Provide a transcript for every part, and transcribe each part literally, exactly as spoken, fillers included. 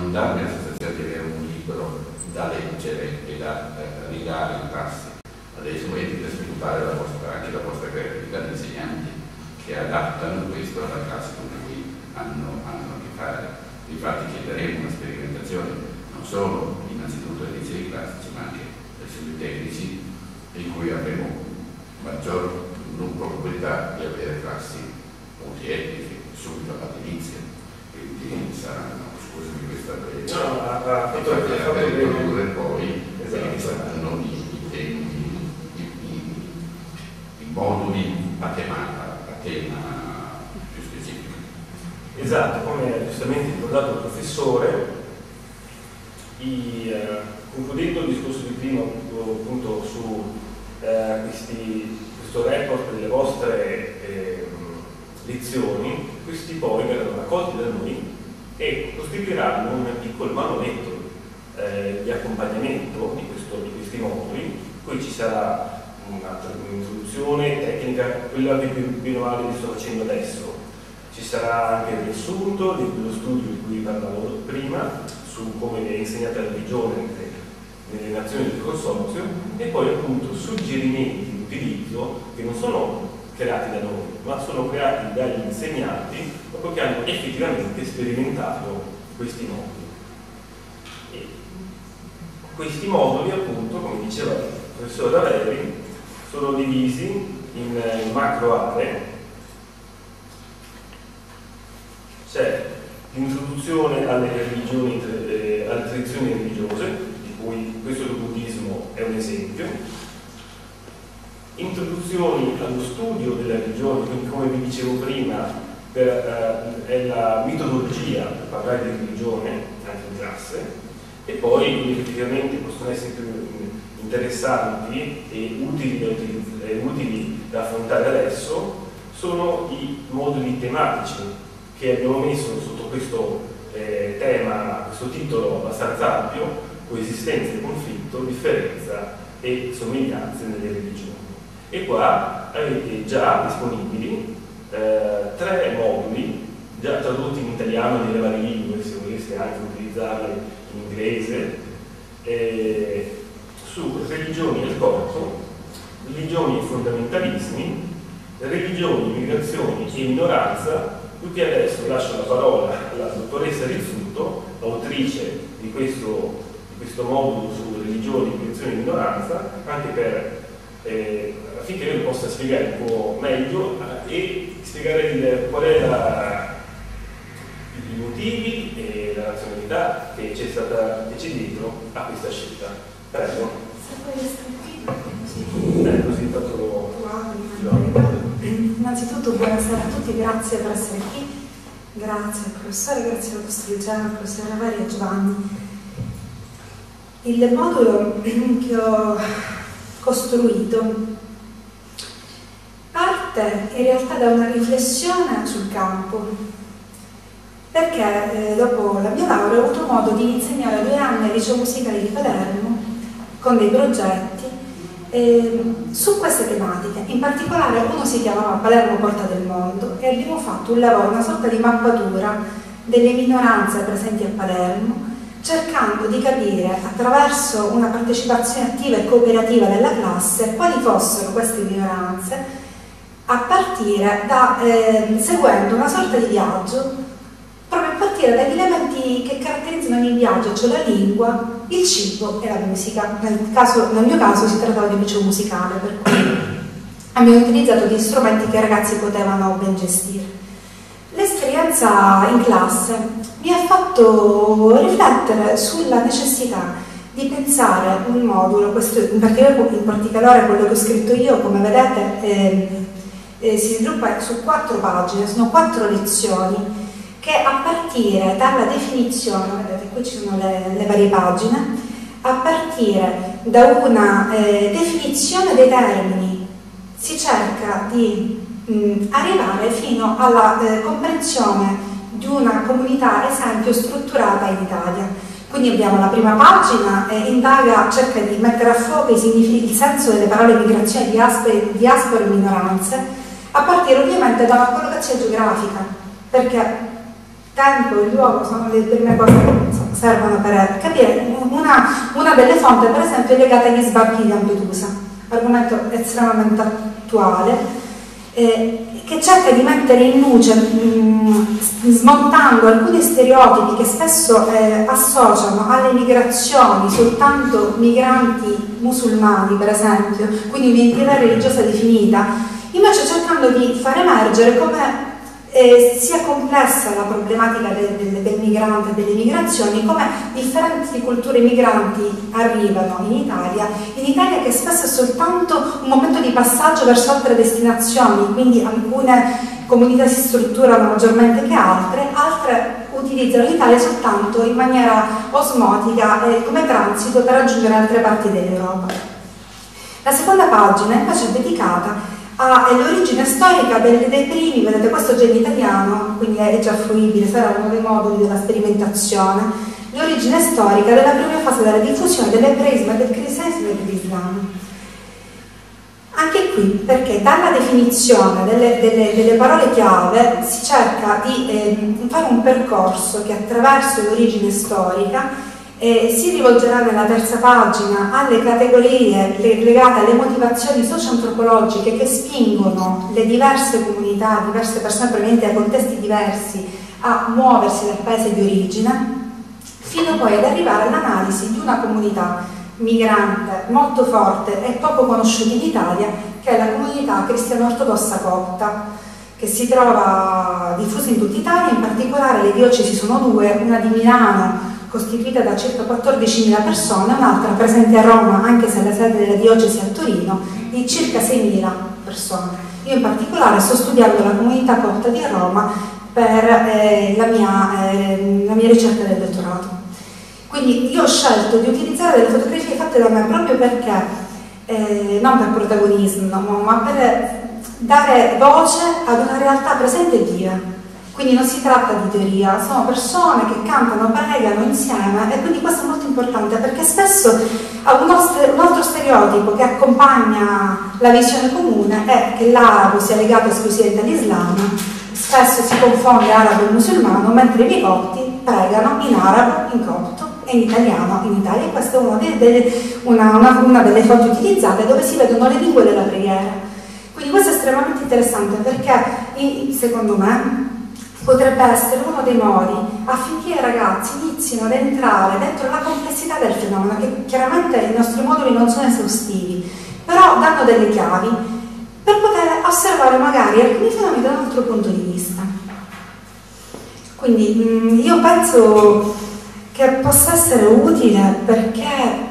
non darmi la sensazione di avere un libro da leggere e da eh, rigare in classe, ma dei strumenti per sviluppare la vostra, anche la vostra creatività di insegnanti che adattano questo alla classe con cui hanno, hanno a che fare. Infatti chiederemo una sperimentazione non solo innanzitutto dei licei classici ma anche dei studi tecnici, in cui avremo maggior non probabilità di avere classi multietniche subito all'inizio, quindi saranno, scusami questa breve, no, ma, ma, per, per, per introdurre poi esatto. quelli che saranno i, i temi, i, i, i moduli a tema, a tema più specifico. Esatto, come giustamente ricordato il professore, i, eh, concludendo il discorso di prima appunto su eh, questi, questo report delle vostre eh, lezioni, questi poi verranno raccolti da noi e costituiranno un piccolo manualetto eh, di accompagnamento di, questo, di questi moduli. Poi ci sarà un'introduzione tecnica, quella che più o male vi sto facendo adesso. Ci sarà anche il riassunto dello studio di cui parlavo prima su come è insegnata la religione nelle nazioni del consorzio e poi appunto suggerimenti di utilizzo che non sono creati da noi ma sono creati dagli insegnanti proprio che hanno effettivamente sperimentato questi moduli. E questi moduli appunto, come diceva il professor Raveri, sono divisi in, in macro aree. C'è l'introduzione alle religioni, eh, alle tradizioni religiose, di cui questo del buddismo è un esempio, introduzioni allo studio della religione, quindi come vi dicevo prima, per, eh, è la metodologia per parlare di religione anche in classe, e poi quelli che effettivamente possono essere più interessanti e utili da, e utili da affrontare adesso sono i moduli tematici che abbiamo messo sotto questo eh, tema, questo titolo abbastanza ampio: coesistenza e conflitto, differenza e somiglianze nelle religioni. E qua avete già disponibili eh, tre moduli, già tradotti in italiano nelle varie lingue, se voleste anche utilizzarli in inglese, eh, su religioni e il corpo, religioni e fondamentalismi, religioni, migrazioni e minoranza. Qui adesso lascio la parola alla dottoressa Rizzuto, autrice di questo, di questo modulo su religioni, migrazioni e minoranza, anche per, eh, affinché io possa spiegare un po' meglio eh, e spiegare il, qual è la, i motivi e la razionalità che c'è stata che c'è dietro a questa scelta. Prego. Eh, così fatto Innanzitutto buonasera a tutti, grazie per essere qui, grazie al professore, grazie al vostro Luciano, al professore Raveri e a Giovanni. Il modulo che ho costruito parte in realtà da una riflessione sul campo, perché eh, dopo la mia laurea ho avuto modo di insegnare due anni al liceo musicale di Palermo con dei progetti Eh, su queste tematiche. In particolare uno si chiamava Palermo Porta del Mondo e abbiamo fatto un lavoro, una sorta di mappatura delle minoranze presenti a Palermo, cercando di capire attraverso una partecipazione attiva e cooperativa della classe quali fossero queste minoranze, a partire da eh, seguendo una sorta di viaggio, proprio a partire dagli elementi che caratterizzano il viaggio, cioè la lingua, il cibo e la musica. Nel, caso, nel mio caso si trattava di un liceo musicale, per cui abbiamo utilizzato gli strumenti che i ragazzi potevano ben gestire. L'esperienza in classe mi ha fatto riflettere sulla necessità di pensare un modulo, questo in particolare, in particolare quello che ho scritto io, come vedete, eh, eh, si sviluppa su quattro pagine, sono quattro lezioni, che a partire dalla definizione, vedete qui ci sono le, le varie pagine, a partire da una eh, definizione dei termini si cerca di mh, arrivare fino alla eh, comprensione di una comunità esempio strutturata in Italia. Quindi abbiamo la prima pagina, eh, indaga, cerca di mettere a fuoco il senso delle parole migrazione, diaspora e minoranze, a partire ovviamente da una collocazione geografica, perché tempo, il luogo sono le prime cose che servono per capire. Una, una delle fonti, per esempio, è legata agli sbarchi di Lampedusa, argomento estremamente attuale, eh, che cerca di mettere in luce, mh, smontando alcuni stereotipi che spesso eh, associano alle migrazioni soltanto migranti musulmani, per esempio, quindi un'identità religiosa definita, invece cercando di far emergere come Eh, sia complessa la problematica del, del, del migrante e delle migrazioni, come differenti culture migranti arrivano in Italia, in Italia che spesso è soltanto un momento di passaggio verso altre destinazioni, quindi alcune comunità si strutturano maggiormente che altre, altre utilizzano l'Italia soltanto in maniera osmotica e come transito per raggiungere altre parti dell'Europa. La seconda pagina invece è dedicata all'origine storica dei, dei primi, vedete questo già in italiano, quindi è già fruibile, sarà uno dei moduli della sperimentazione, l'origine storica della prima fase della diffusione dell'ebraismo e del cristianesimo e dell'Islam. Anche qui, perché dalla definizione delle, delle, delle parole chiave si cerca di eh, fare un percorso che attraverso l'origine storica Eh, si rivolgerà nella terza pagina alle categorie legate alle motivazioni socio-antropologiche che spingono le diverse comunità, diverse persone provenienti da contesti diversi a muoversi dal paese di origine, fino poi ad arrivare all'analisi di una comunità migrante molto forte e poco conosciuta in Italia, che è la comunità cristiano-ortodossa copta, che si trova diffusa in tutta Italia. In particolare le diocesi sono due, una di Milano costituita da circa quattordicimila persone, un'altra presente a Roma, anche se la sede della diocesi è a Torino, di circa seimila persone. Io in particolare sto studiando la comunità copta di Roma per eh, la, mia, eh, la mia ricerca del dottorato. Quindi io ho scelto di utilizzare delle fotografie fatte da me proprio perché, eh, non per protagonismo, ma per dare voce ad una realtà presente e viva. Quindi non si tratta di teoria, sono persone che cantano, pregano insieme, e quindi questo è molto importante, perché spesso un altro stereotipo che accompagna la visione comune è che l'arabo sia legato esclusivamente all'Islam. Spesso si confonde arabo e musulmano, mentre i copti pregano in arabo, in copto e in italiano in Italia. E questa è una delle, una, una, una delle fonti utilizzate dove si vedono le lingue della preghiera. Quindi questo è estremamente interessante perché, secondo me, potrebbe essere uno dei modi affinché i ragazzi inizino ad entrare dentro la complessità del fenomeno, che chiaramente i nostri moduli non sono esaustivi, però danno delle chiavi per poter osservare magari alcuni fenomeni da un altro punto di vista. Quindi mh, io penso che possa essere utile perché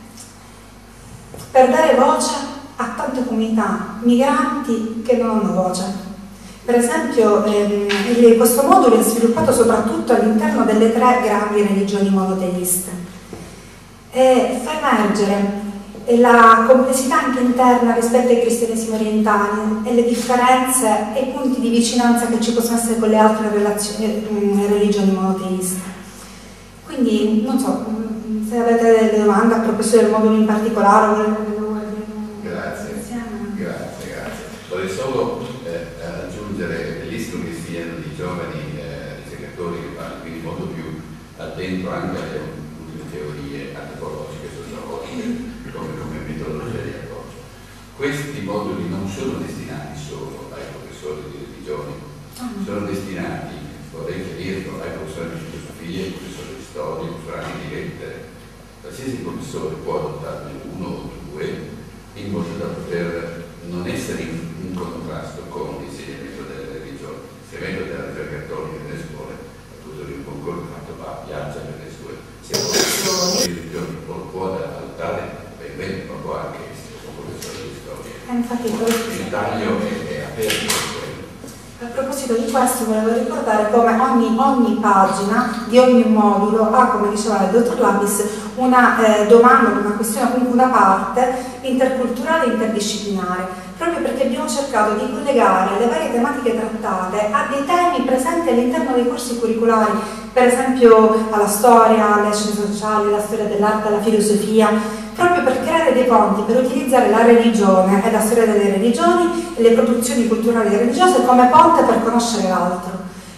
per dare voce a tante comunità migranti che non hanno voce. Per esempio, ehm, questo modulo è sviluppato soprattutto all'interno delle tre grandi religioni monoteiste e fa emergere la complessità anche interna rispetto ai cristianesimi orientali e le differenze e i punti di vicinanza che ci possono essere con le altre relazioni, religioni monoteiste. Quindi, non so, se avete delle domande a proposito del modulo in particolare. Grazie, grazie, grazie. Vorrei solo eh, aggiungere l'Istituto Cristiano di giovani eh, ricercatori che vanno quindi molto più addentro anche alle ultime teorie antropologiche, sociologiche, come, come metodologia di approccio. Questi moduli non sono destinati solo ai professori di religione, sono destinati, vorrei chiarirlo, ai professori di filosofia, ai professori di storia, ai professori di lettere. Qualsiasi professore può adottarne uno o due in modo da poter non essere in, in contrasto con l'insegnamento delle religioni. L'insegnamento della ricerca cattolica nelle scuole, appunto di un concordato, va viaggia nelle sue sia professori di religioni, lo può adottare ben bene, ma può anche essere un professore di storia. Infatti, il taglio è, è aperto. A proposito di questo volevo ricordare come ogni, ogni pagina di ogni modulo ha, come diceva il dottor Lapis, una eh, domanda, una questione, comunque una parte interculturale e interdisciplinare, proprio perché abbiamo cercato di collegare le varie tematiche trattate a dei temi presenti all'interno dei corsi curriculari, per esempio alla storia, alle scienze sociali, alla storia dell'arte, alla filosofia, proprio per creare dei ponti, per utilizzare la religione e la storia delle religioni e le produzioni culturali religiose come ponte per conoscere l'altro.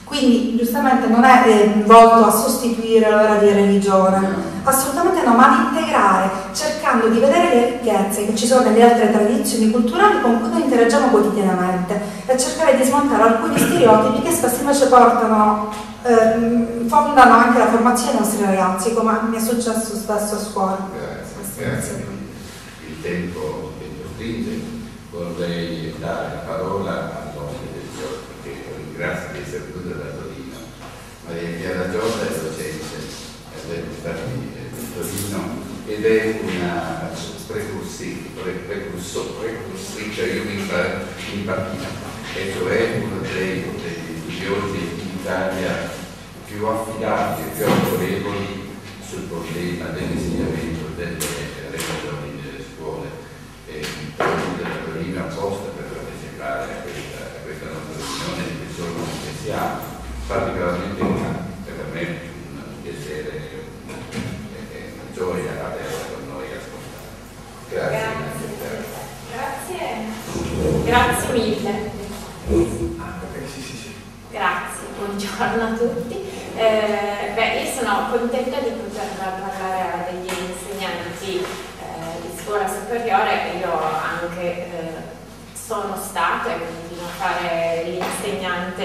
Quindi giustamente non è eh, volto a sostituire l'ora di religione, assolutamente no, ma ad integrare, cercando di vedere le ricchezze che ci sono nelle altre tradizioni culturali con cui noi interagiamo quotidianamente e cercare di smontare alcuni stereotipi che spesso invece portano, eh, fondano anche la formazione dei nostri ragazzi, come mi è successo spesso a scuola. Grazie, grazie. Il tempo che ci stringe, vorrei dare la parola all'ospite del giorno, che ringrazio di essere venuto da Torino. Maria Chiara Giorda è docente all'Università di Torino ed è una precursi, pre, precursor, precursice, io mi impapino, e cioè uno dei, degli studiosi in Italia più affidabili e più autorevoli sul problema dell'insegnamento delle religioni nelle scuole. E il Torino della Torino apposta per partecipare a questa, a questa nostra riunione di cui sono che siamo particolarmente grati, per me è un piacere e una gioia averla con noi ascoltare. Grazie. Grazie, grazie, grazie mille. Ah, ok, sì, sì, sì. Grazie, buongiorno a tutti. Eh, beh, io sono contenta di poter parlare a degli insegnanti eh, di scuola superiore. Io anche eh, sono stata e continuo a fare l'insegnante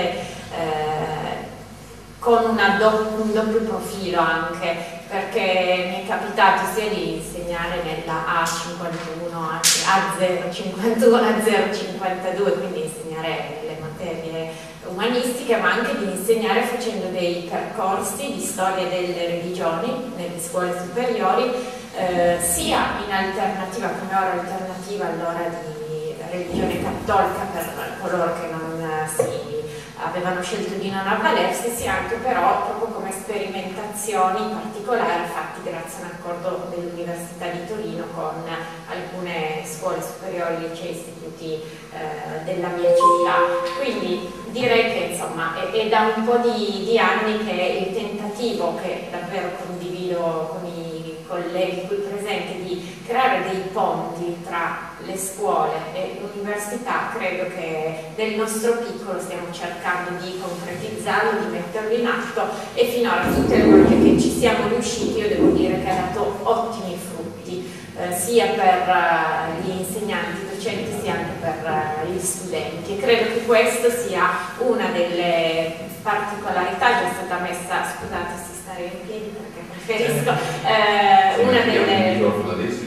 eh, con una do un doppio profilo anche, perché mi è capitato sia di insegnare nella A cinquantuno, A zero cinquantuno, A zero cinquantadue, quindi insegnare le materie umanistiche, ma anche di insegnare facendo dei percorsi di storia delle religioni nelle scuole superiori, eh, sia in alternativa, come ora alternativa all'ora di religione cattolica per coloro che non si avevano scelto di non avvalersi, sia anche però proprio come sperimentazioni particolari fatti grazie a un accordo dell'Università di Torino con alcune scuole superiori, licei, istituti eh, della mia città. Quindi direi che insomma è, è da un po' di, di anni che il tentativo, che davvero condivido con i colleghi qui presenti, di creare dei ponti tra le scuole e l'università, credo che nel nostro piccolo stiamo cercando di concretizzarlo, di metterlo in atto, e finora tutte le volte che ci siamo riusciti io devo dire che ha dato ottimi frutti, eh, sia per uh, gli insegnanti, docenti, sia anche per uh, gli studenti, e credo che questa sia una delle particolarità. Già è stata messa, scusate si stare in piedi perché preferisco, eh, una delle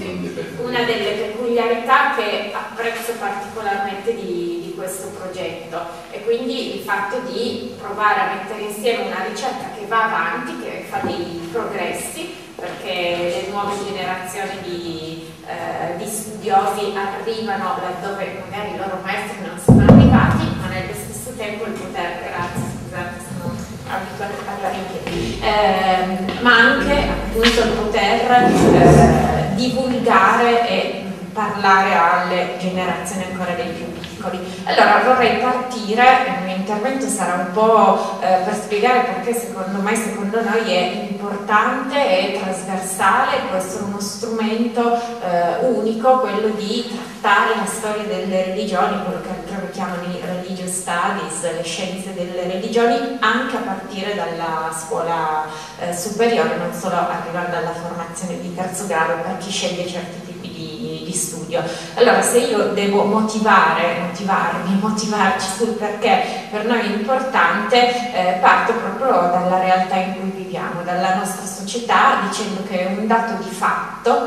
una delle peculiarità che apprezzo particolarmente di, di questo progetto, e quindi il fatto di provare a mettere insieme una ricerca che va avanti, che fa dei progressi, perché le nuove generazioni di, eh, di studiosi arrivano laddove magari i loro maestri non sono arrivati, ma nello stesso tempo il poter, grazie, scusate, sono abituata a parlare in piedi, eh, ma anche appunto il poter eh, divulgare e parlare alle generazioni ancora dei più piccoli. Allora vorrei partire, il mio intervento sarà un po' eh, per spiegare perché secondo me, secondo noi è importante e trasversale, può essere uno strumento eh, unico, quello di trattare la storia delle religioni, quello che altrove chiamano i religious studies, le scienze delle religioni, anche a partire dalla scuola eh, superiore, non solo arrivando alla formazione di terzo grado per chi sceglie certi tipi di, di studio. Allora, se io devo motivare, motivarmi, motivarci sul perché per noi è importante, eh, parto proprio dalla realtà in cui viviamo, dalla nostra società, dicendo che è un dato di fatto,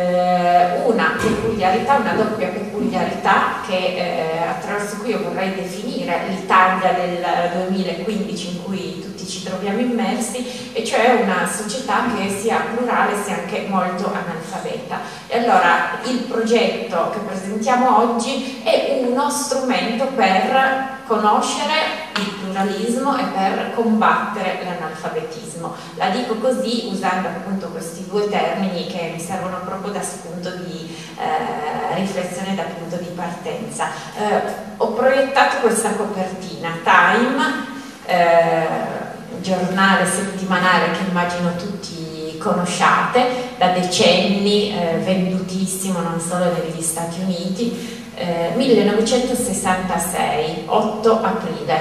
eh, una peculiarità, una doppia peculiarità che eh, attraverso cui io vorrei definire l'Italia del duemilaquindici in cui tutti ci troviamo immersi, e cioè una società che sia plurale sia anche molto analfabeta. E allora il progetto che presentiamo oggi è uno strumento per conoscere il pluralismo e per combattere l'analfabetismo. La dico così usando appunto questi due termini che mi servono proprio da spunto di eh, riflessione, da punto di partenza. Eh, ho proiettato questa copertina, Time, eh, giornale settimanale che immagino tutti conosciate, da decenni eh, vendutissimo non solo negli Stati Uniti, eh, millenovecentosessantasei, otto aprile.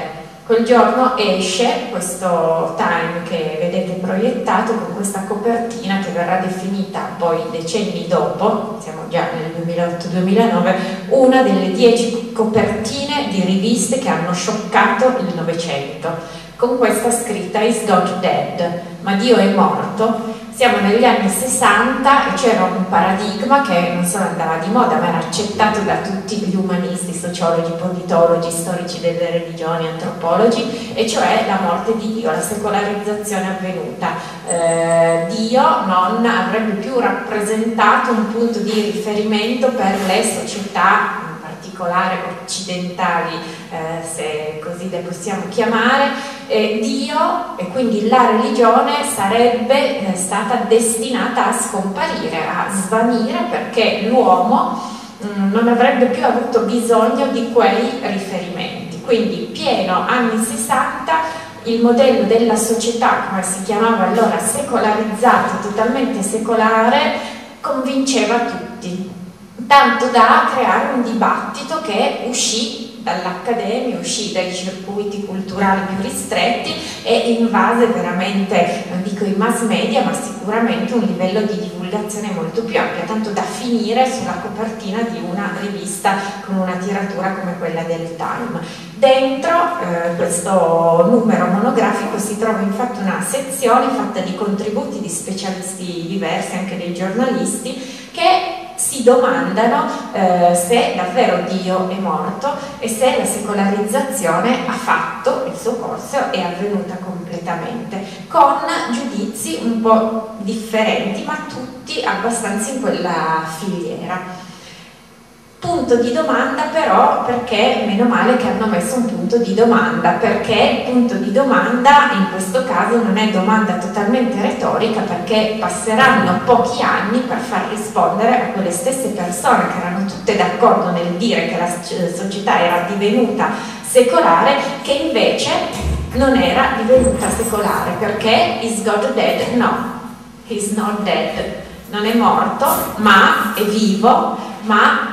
Quel giorno esce questo Time che vedete proiettato con questa copertina che verrà definita poi decenni dopo, siamo già nel duemilaotto duemilanove, una delle dieci copertine di riviste che hanno scioccato il Novecento, con questa scritta "Is God dead?", ma Dio è morto. Siamo negli anni sessanta e c'era un paradigma che non solo andava di moda, ma era accettato da tutti gli umanisti, sociologi, politologi, storici delle religioni, antropologi, e cioè la morte di Dio, la secolarizzazione avvenuta. Eh, Dio non avrebbe più rappresentato un punto di riferimento per le società particolare occidentali, eh, se così le possiamo chiamare. eh, Dio e quindi la religione sarebbe eh, stata destinata a scomparire, a svanire, perché l'uomo mh, non avrebbe più avuto bisogno di quei riferimenti. Quindi pieno anni sessanta, il modello della società, come si chiamava allora, secolarizzata, totalmente secolare, convinceva tutti, tanto da creare un dibattito che uscì dall'accademia, uscì dai circuiti culturali più ristretti e invase veramente, non dico i mass media, ma sicuramente un livello di divulgazione molto più ampio, tanto da finire sulla copertina di una rivista con una tiratura come quella del Time. Dentro eh, questo numero monografico si trova infatti una sezione fatta di contributi di specialisti diversi, anche dei giornalisti, che si domandano eh, se davvero Dio è morto e se la secolarizzazione ha fatto il suo corso, è avvenuta completamente, con giudizi un po' differenti, ma tutti abbastanza in quella filiera. Punto di domanda però, perché meno male che hanno messo un punto di domanda, perché il punto di domanda in questo caso non è domanda totalmente retorica, perché passeranno pochi anni per far rispondere a quelle stesse persone che erano tutte d'accordo nel dire che la società era divenuta secolare, che invece non era divenuta secolare. Perché is God dead? No, he's not dead, non è morto, ma è vivo, ma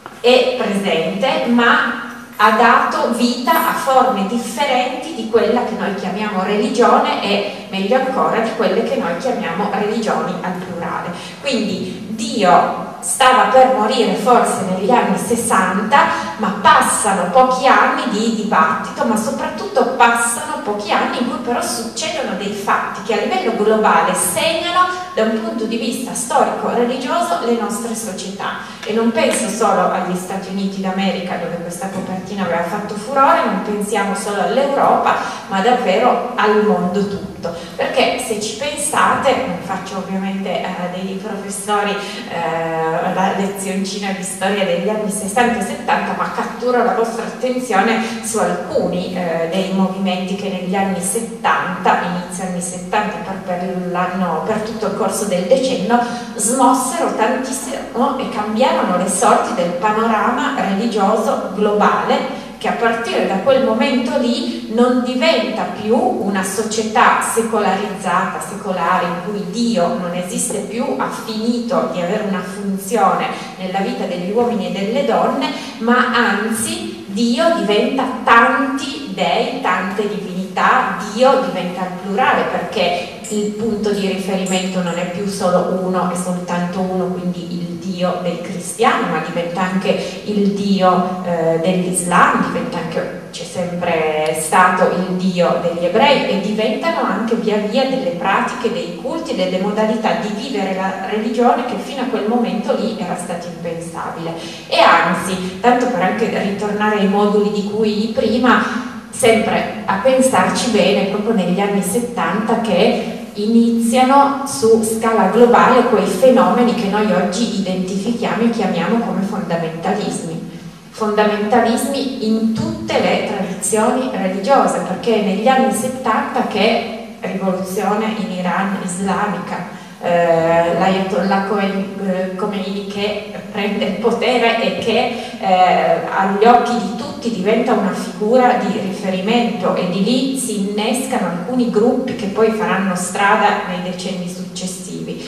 è presente, ma ha dato vita a forme differenti di quella che noi chiamiamo religione e, meglio ancora, di quelle che noi chiamiamo religioni al plurale. Quindi Dio stava per morire forse negli anni sessanta, ma passano pochi anni di dibattito, ma soprattutto passano pochi anni in cui però succedono dei fatti che a livello globale segnano da un punto di vista storico-religioso le nostre società. E non penso solo agli Stati Uniti d'America, dove questa copertina aveva fatto furore, non pensiamo solo all'Europa, ma davvero al mondo tutto. Perché se ci pensate, non faccio ovviamente eh, dei professori eh, la lezioncina di storia degli anni sessanta e settanta, ma catturo la vostra attenzione su alcuni eh, dei movimenti che negli anni settanta, inizio anni settanta, per, per, per tutto il corso del decennio, smossero tantissimo e cambiarono le sorti del panorama religioso globale, che a partire da quel momento lì non diventa più una società secolarizzata, secolare, in cui Dio non esiste più, ha finito di avere una funzione nella vita degli uomini e delle donne, ma anzi Dio diventa tanti dei, tante divinità, Dio diventa il plurale, perché il punto di riferimento non è più solo uno e soltanto uno, quindi il Dio del cristiano, ma diventa anche il Dio eh, dell'Islam, diventa anche, c'è sempre stato il Dio degli ebrei, e diventano anche via via delle pratiche, dei culti, delle modalità di vivere la religione che fino a quel momento lì era stato impensabile. E anzi, tanto per anche ritornare ai moduli di cui prima, sempre a pensarci bene, proprio negli anni settanta che iniziano su scala globale quei fenomeni che noi oggi identifichiamo e chiamiamo come fondamentalismi. Fondamentalismi in tutte le tradizioni religiose, perché è negli anni settanta che rivoluzione in Iran islamica, eh, l'Ayatollah Khomeini che prende il potere e che eh, agli occhi di tutti diventa una figura di riferimento, e di lì si innescano alcuni gruppi che poi faranno strada nei decenni successivi.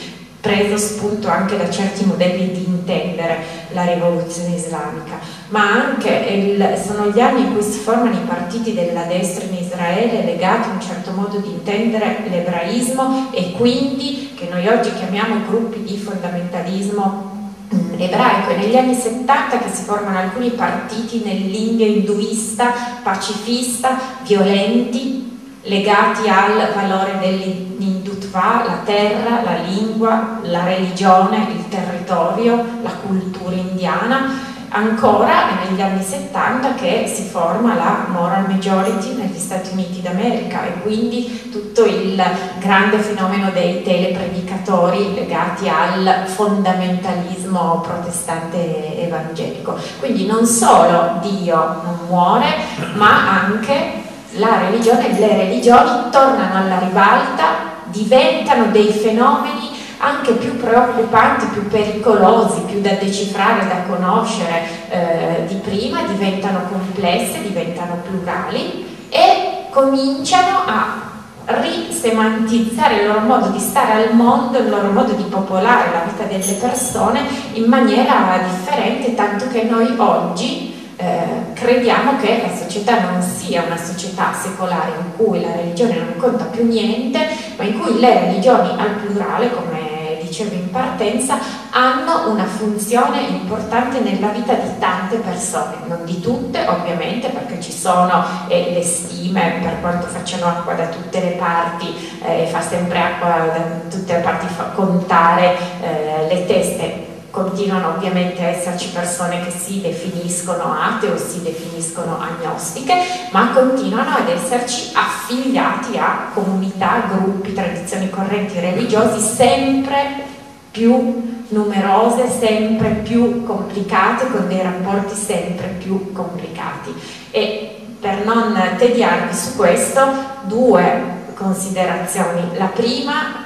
preso spunto anche da certi modelli di intendere la rivoluzione islamica, ma anche il, sono gli anni in cui si formano i partiti della destra in Israele legati a un certo modo di intendere l'ebraismo, e quindi che noi oggi chiamiamo gruppi di fondamentalismo ebraico. E negli anni settanta che si formano alcuni partiti nell'India induista, pacifista, violenti, legati al valore dell'Hindutva, la terra, la lingua, la religione, il territorio, la cultura indiana. Ancora è negli anni settanta che si forma la moral majority negli Stati Uniti d'America, e quindi tutto il grande fenomeno dei telepredicatori legati al fondamentalismo protestante evangelico. Quindi non solo Dio non muore, ma anche la religione, le religioni tornano alla ribalta, diventano dei fenomeni anche più preoccupanti, più pericolosi, più da decifrare, da conoscere eh, di prima, diventano complesse, diventano plurali e cominciano a risemantizzare il loro modo di stare al mondo, il loro modo di popolare la vita delle persone in maniera differente, tanto che noi oggi Eh, crediamo che la società non sia una società secolare in cui la religione non conta più niente, ma in cui le religioni al plurale, come dicevo in partenza, hanno una funzione importante nella vita di tante persone, non di tutte ovviamente, perché ci sono eh, le stime, per quanto facciano acqua da tutte le parti, eh, fa sempre acqua da tutte le parti, fa contare eh, le teste. Continuano ovviamente a esserci persone che si definiscono atee o si definiscono agnostiche, ma continuano ad esserci affiliati a comunità, gruppi, tradizioni, correnti religiosi sempre più numerose, sempre più complicate, con dei rapporti sempre più complicati. E per non tediarvi su questo, due considerazioni. La prima,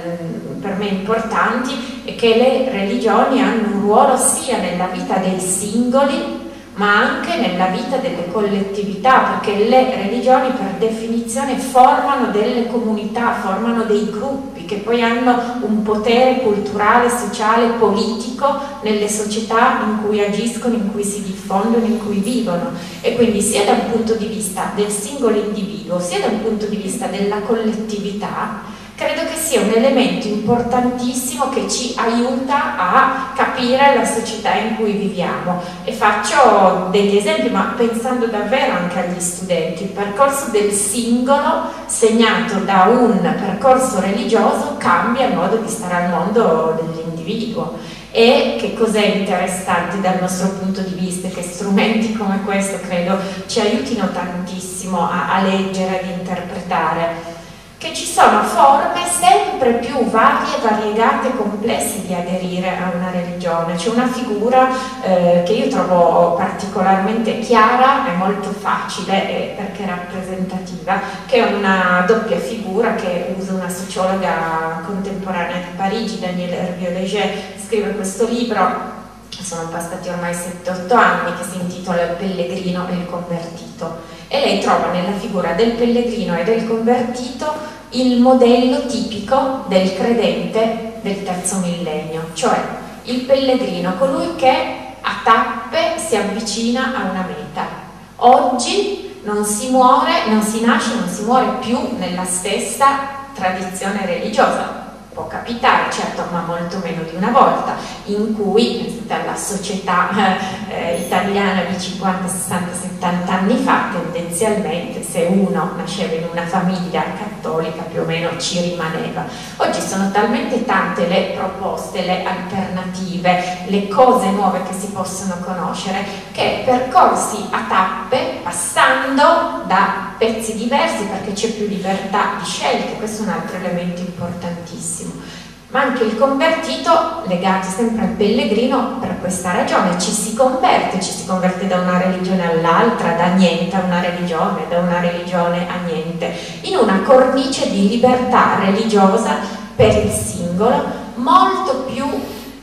per me importanti, è che le religioni hanno un ruolo sia nella vita dei singoli ma anche nella vita delle collettività, perché le religioni per definizione formano delle comunità, formano dei gruppi che poi hanno un potere culturale, sociale, politico nelle società in cui agiscono, in cui si diffondono, in cui vivono. E quindi sia da un punto di vista del singolo individuo, sia da un punto di vista della collettività, credo che sia un elemento importantissimo che ci aiuta a capire la società in cui viviamo. E faccio degli esempi, ma pensando davvero anche agli studenti. Il percorso del singolo, segnato da un percorso religioso, cambia il modo di stare al mondo dell'individuo. E che cos'è interessante dal nostro punto di vista? Che strumenti come questo credo ci aiutino tantissimo a, a leggere, ad interpretare. Che ci sono forme sempre più varie, variegate e complesse di aderire a una religione. C'è una figura eh, che io trovo particolarmente chiara e molto facile eh, perché rappresentativa, che è una doppia figura che usa una sociologa contemporanea di Parigi, Danielle Hervieux-Léger. Scrive questo libro, sono passati ormai sette otto anni, che si intitola Il pellegrino e il convertito. E lei trova nella figura del pellegrino e del convertito il modello tipico del credente del terzo millennio, cioè il pellegrino, colui che a tappe si avvicina a una meta. Oggi non si muore, non si nasce, non si muore più nella stessa tradizione religiosa. Può capitare, certo, ma molto meno di una volta, in cui dalla società eh, italiana di cinquanta, sessanta, settanta anni fa, tendenzialmente se uno nasceva in una famiglia cattolica più o meno ci rimaneva. Oggi sono talmente tante le proposte, le alternative, le cose nuove che si possono conoscere, che percorsi a tappe, passando da pezzi diversi, perché c'è più libertà di scelte, questo è un altro elemento importantissimo. Ma anche il convertito, legato sempre al pellegrino, per questa ragione ci si converte, ci si converte da una religione all'altra, da niente a una religione, da una religione a niente, in una cornice di libertà religiosa per il singolo molto più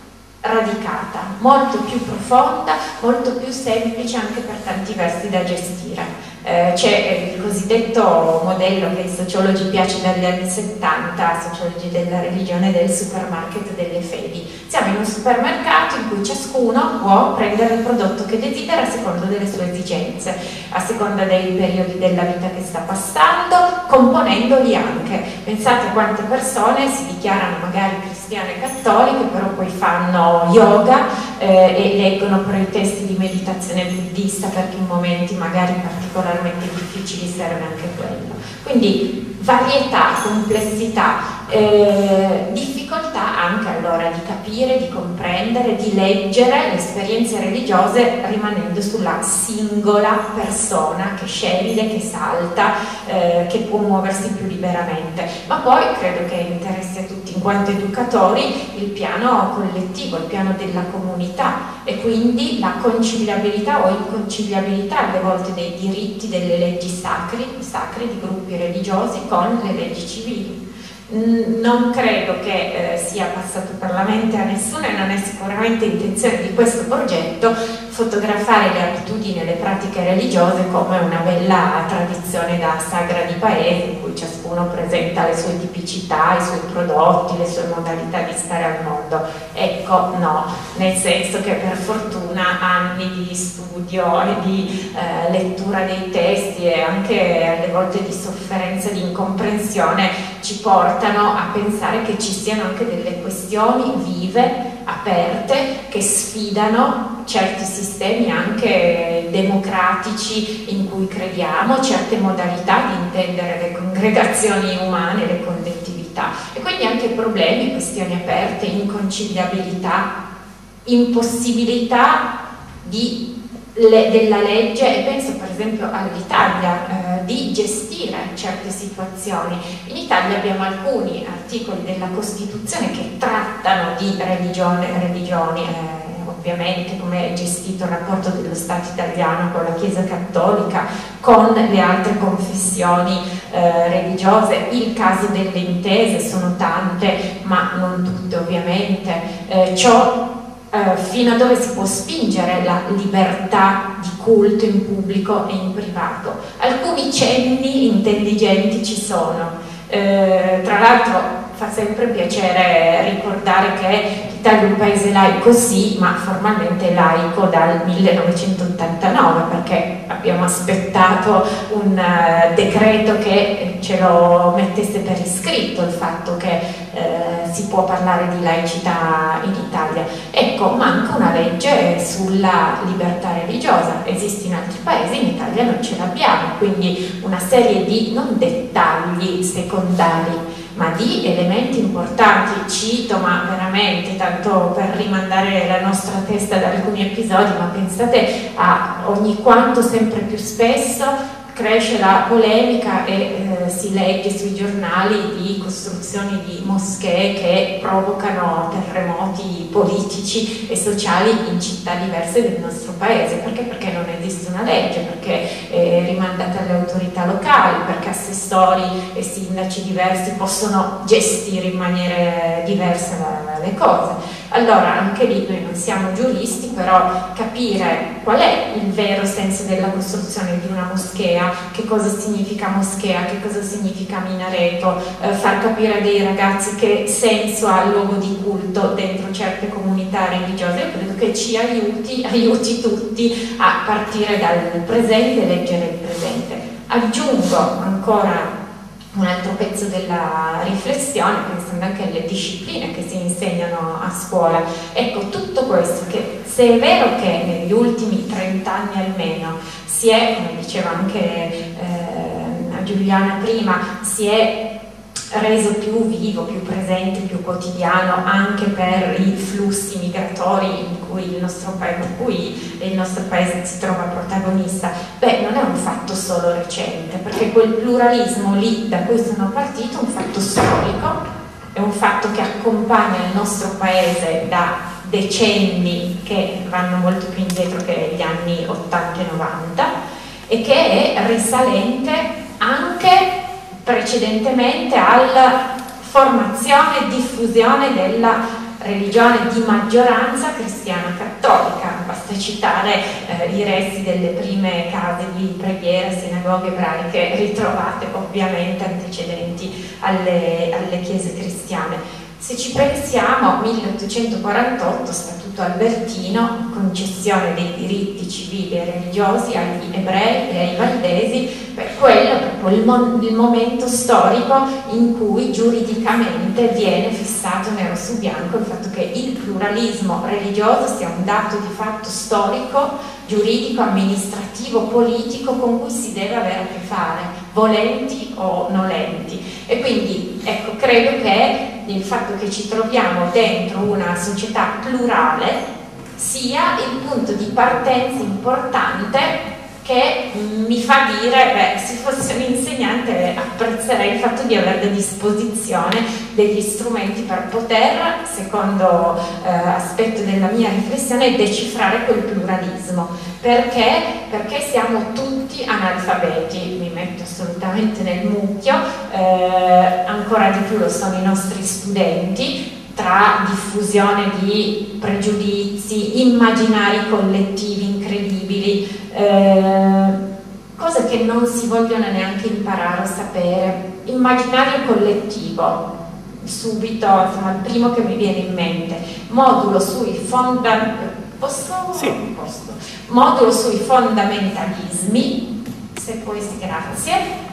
radicata, molto più profonda, molto più semplice anche per tanti versi da gestire. Eh, c'è il cosiddetto modello che ai sociologi piace dagli anni settanta, sociologi della religione, del supermarket delle fedi. Siamo in un supermercato in cui ciascuno può prendere il prodotto che desidera a seconda delle sue esigenze, a seconda dei periodi della vita che sta passando, componendoli anche. Pensate quante persone si dichiarano magari cristiane cattoliche, però poi fanno yoga eh, e leggono però i testi di meditazione buddista, perché in momenti magari particolarmente difficili serve anche quello. Quindi varietà, complessità, eh, difficoltà anche allora di capire, di comprendere, di leggere le esperienze religiose rimanendo sulla singola persona che sceglie, che salta, eh, che può muoversi più liberamente. Ma poi credo che interessi a tutti in quanto educatori il piano collettivo, il piano della comunità, e quindi la conciliabilità o inconciliabilità alle volte dei diritti, delle leggi sacri, sacri di gruppi religiosi con le leggi civili. Non credo che eh, sia passato per la mente a nessuno, e non è sicuramente intenzione di questo progetto fotografare le abitudini e le pratiche religiose come una bella tradizione da sagra di paese in cui ciascuno presenta le sue tipicità, i suoi prodotti, le sue modalità di stare al mondo. Ecco, no, nel senso che per fortuna anni di studio e di eh, lettura dei testi e anche alle volte di sofferenza, di incomprensione ci portano a pensare che ci siano anche delle questioni vive, aperte, che sfidano certi sistemi anche democratici in cui crediamo, certe modalità di intendere le congregazioni umane, le collettività, e quindi anche problemi, questioni aperte, inconciliabilità, impossibilità di Le, della legge, e penso per esempio all'Italia, eh, di gestire certe situazioni. In Italia abbiamo alcuni articoli della Costituzione che trattano di religione, religioni, eh, ovviamente come è gestito il rapporto dello Stato italiano con la Chiesa Cattolica, con le altre confessioni eh, religiose, il caso delle intese, sono tante ma non tutte ovviamente, eh, ciò Uh, fino a dove si può spingere la libertà di culto in pubblico e in privato. Alcuni cenni intelligenti ci sono. Uh, tra l'altro fa sempre piacere ricordare che l'Italia è un paese laico sì, ma formalmente laico dal millenovecentottantanove, perché abbiamo aspettato un uh, decreto che ce lo mettesse per iscritto il fatto che Eh, si può parlare di laicità in Italia. Ecco, manca una legge sulla libertà religiosa, esiste in altri paesi, in Italia non ce l'abbiamo, quindi una serie di non dettagli secondari ma di elementi importanti. Cito, ma veramente tanto per rimandare la nostra testa da alcuni episodi, ma pensate a ogni quanto sempre più spesso cresce la polemica e eh, si legge sui giornali di costruzioni di moschee che provocano terremoti politici e sociali in città diverse del nostro paese. Perché? Perché non esiste una legge, perché è rimandata alle autorità locali, perché assessori e sindaci diversi possono gestire in maniere diverse le cose. Allora anche lì noi non siamo giuristi, però capire qual è il vero senso della costruzione di una moschea, che cosa significa moschea, che cosa significa minareto, eh, far capire a dei ragazzi che senso ha il luogo di culto dentro certe comunità religiose, io credo che ci aiuti, aiuti tutti a partire dal presente e leggere il presente. Aggiungo ancora un altro pezzo della riflessione, pensando anche alle discipline che si insegnano a scuola. Ecco, tutto questo, che se è vero che negli ultimi trent'anni almeno si è, come diceva anche eh, Giuliana prima, si è reso più vivo, più presente, più quotidiano anche per i flussi migratori in cui il nostro paese, per cui il nostro paese si trova protagonista. Beh, non è un fatto solo recente, perché quel pluralismo lì da cui sono partito è un fatto storico, è un fatto che accompagna il nostro paese da decenni che vanno molto più indietro che gli anni ottanta e novanta, e che è risalente anche precedentemente alla formazione e diffusione della religione di maggioranza cristiana cattolica. Basta citare eh, i resti delle prime case di preghiera, sinagoghe ebraiche, ritrovate ovviamente antecedenti alle, alle chiese cristiane. Se ci pensiamo, milleottocentoquarantotto, Statuto Albertino, concessione dei diritti civili e religiosi agli ebrei e ai valdesi, per quello è proprio il, mo il momento storico in cui giuridicamente viene fissato nero su bianco il fatto che il pluralismo religioso sia un dato di fatto storico, giuridico, amministrativo, politico con cui si deve avere a che fare, volenti o nolenti. E quindi, ecco, credo che il fatto che ci troviamo dentro una società plurale sia il punto di partenza importante che mi fa dire, beh, se fossi un insegnante apprezzerei il fatto di avere a disposizione degli strumenti per poter, secondo eh, aspetto della mia riflessione, decifrare quel pluralismo. Perché? Perché siamo tutti analfabeti, mi metto assolutamente nel mucchio, eh, ancora di più lo sono i nostri studenti, tra diffusione di pregiudizi, immaginari collettivi incredibili, eh, cose che non si vogliono neanche imparare a sapere. Immaginario collettivo, subito, insomma, il primo che mi viene in mente, modulo sui fondamentalismi, posso? Sì. Posso. Modulo sui fondamentalismi, se poi sì, grazie.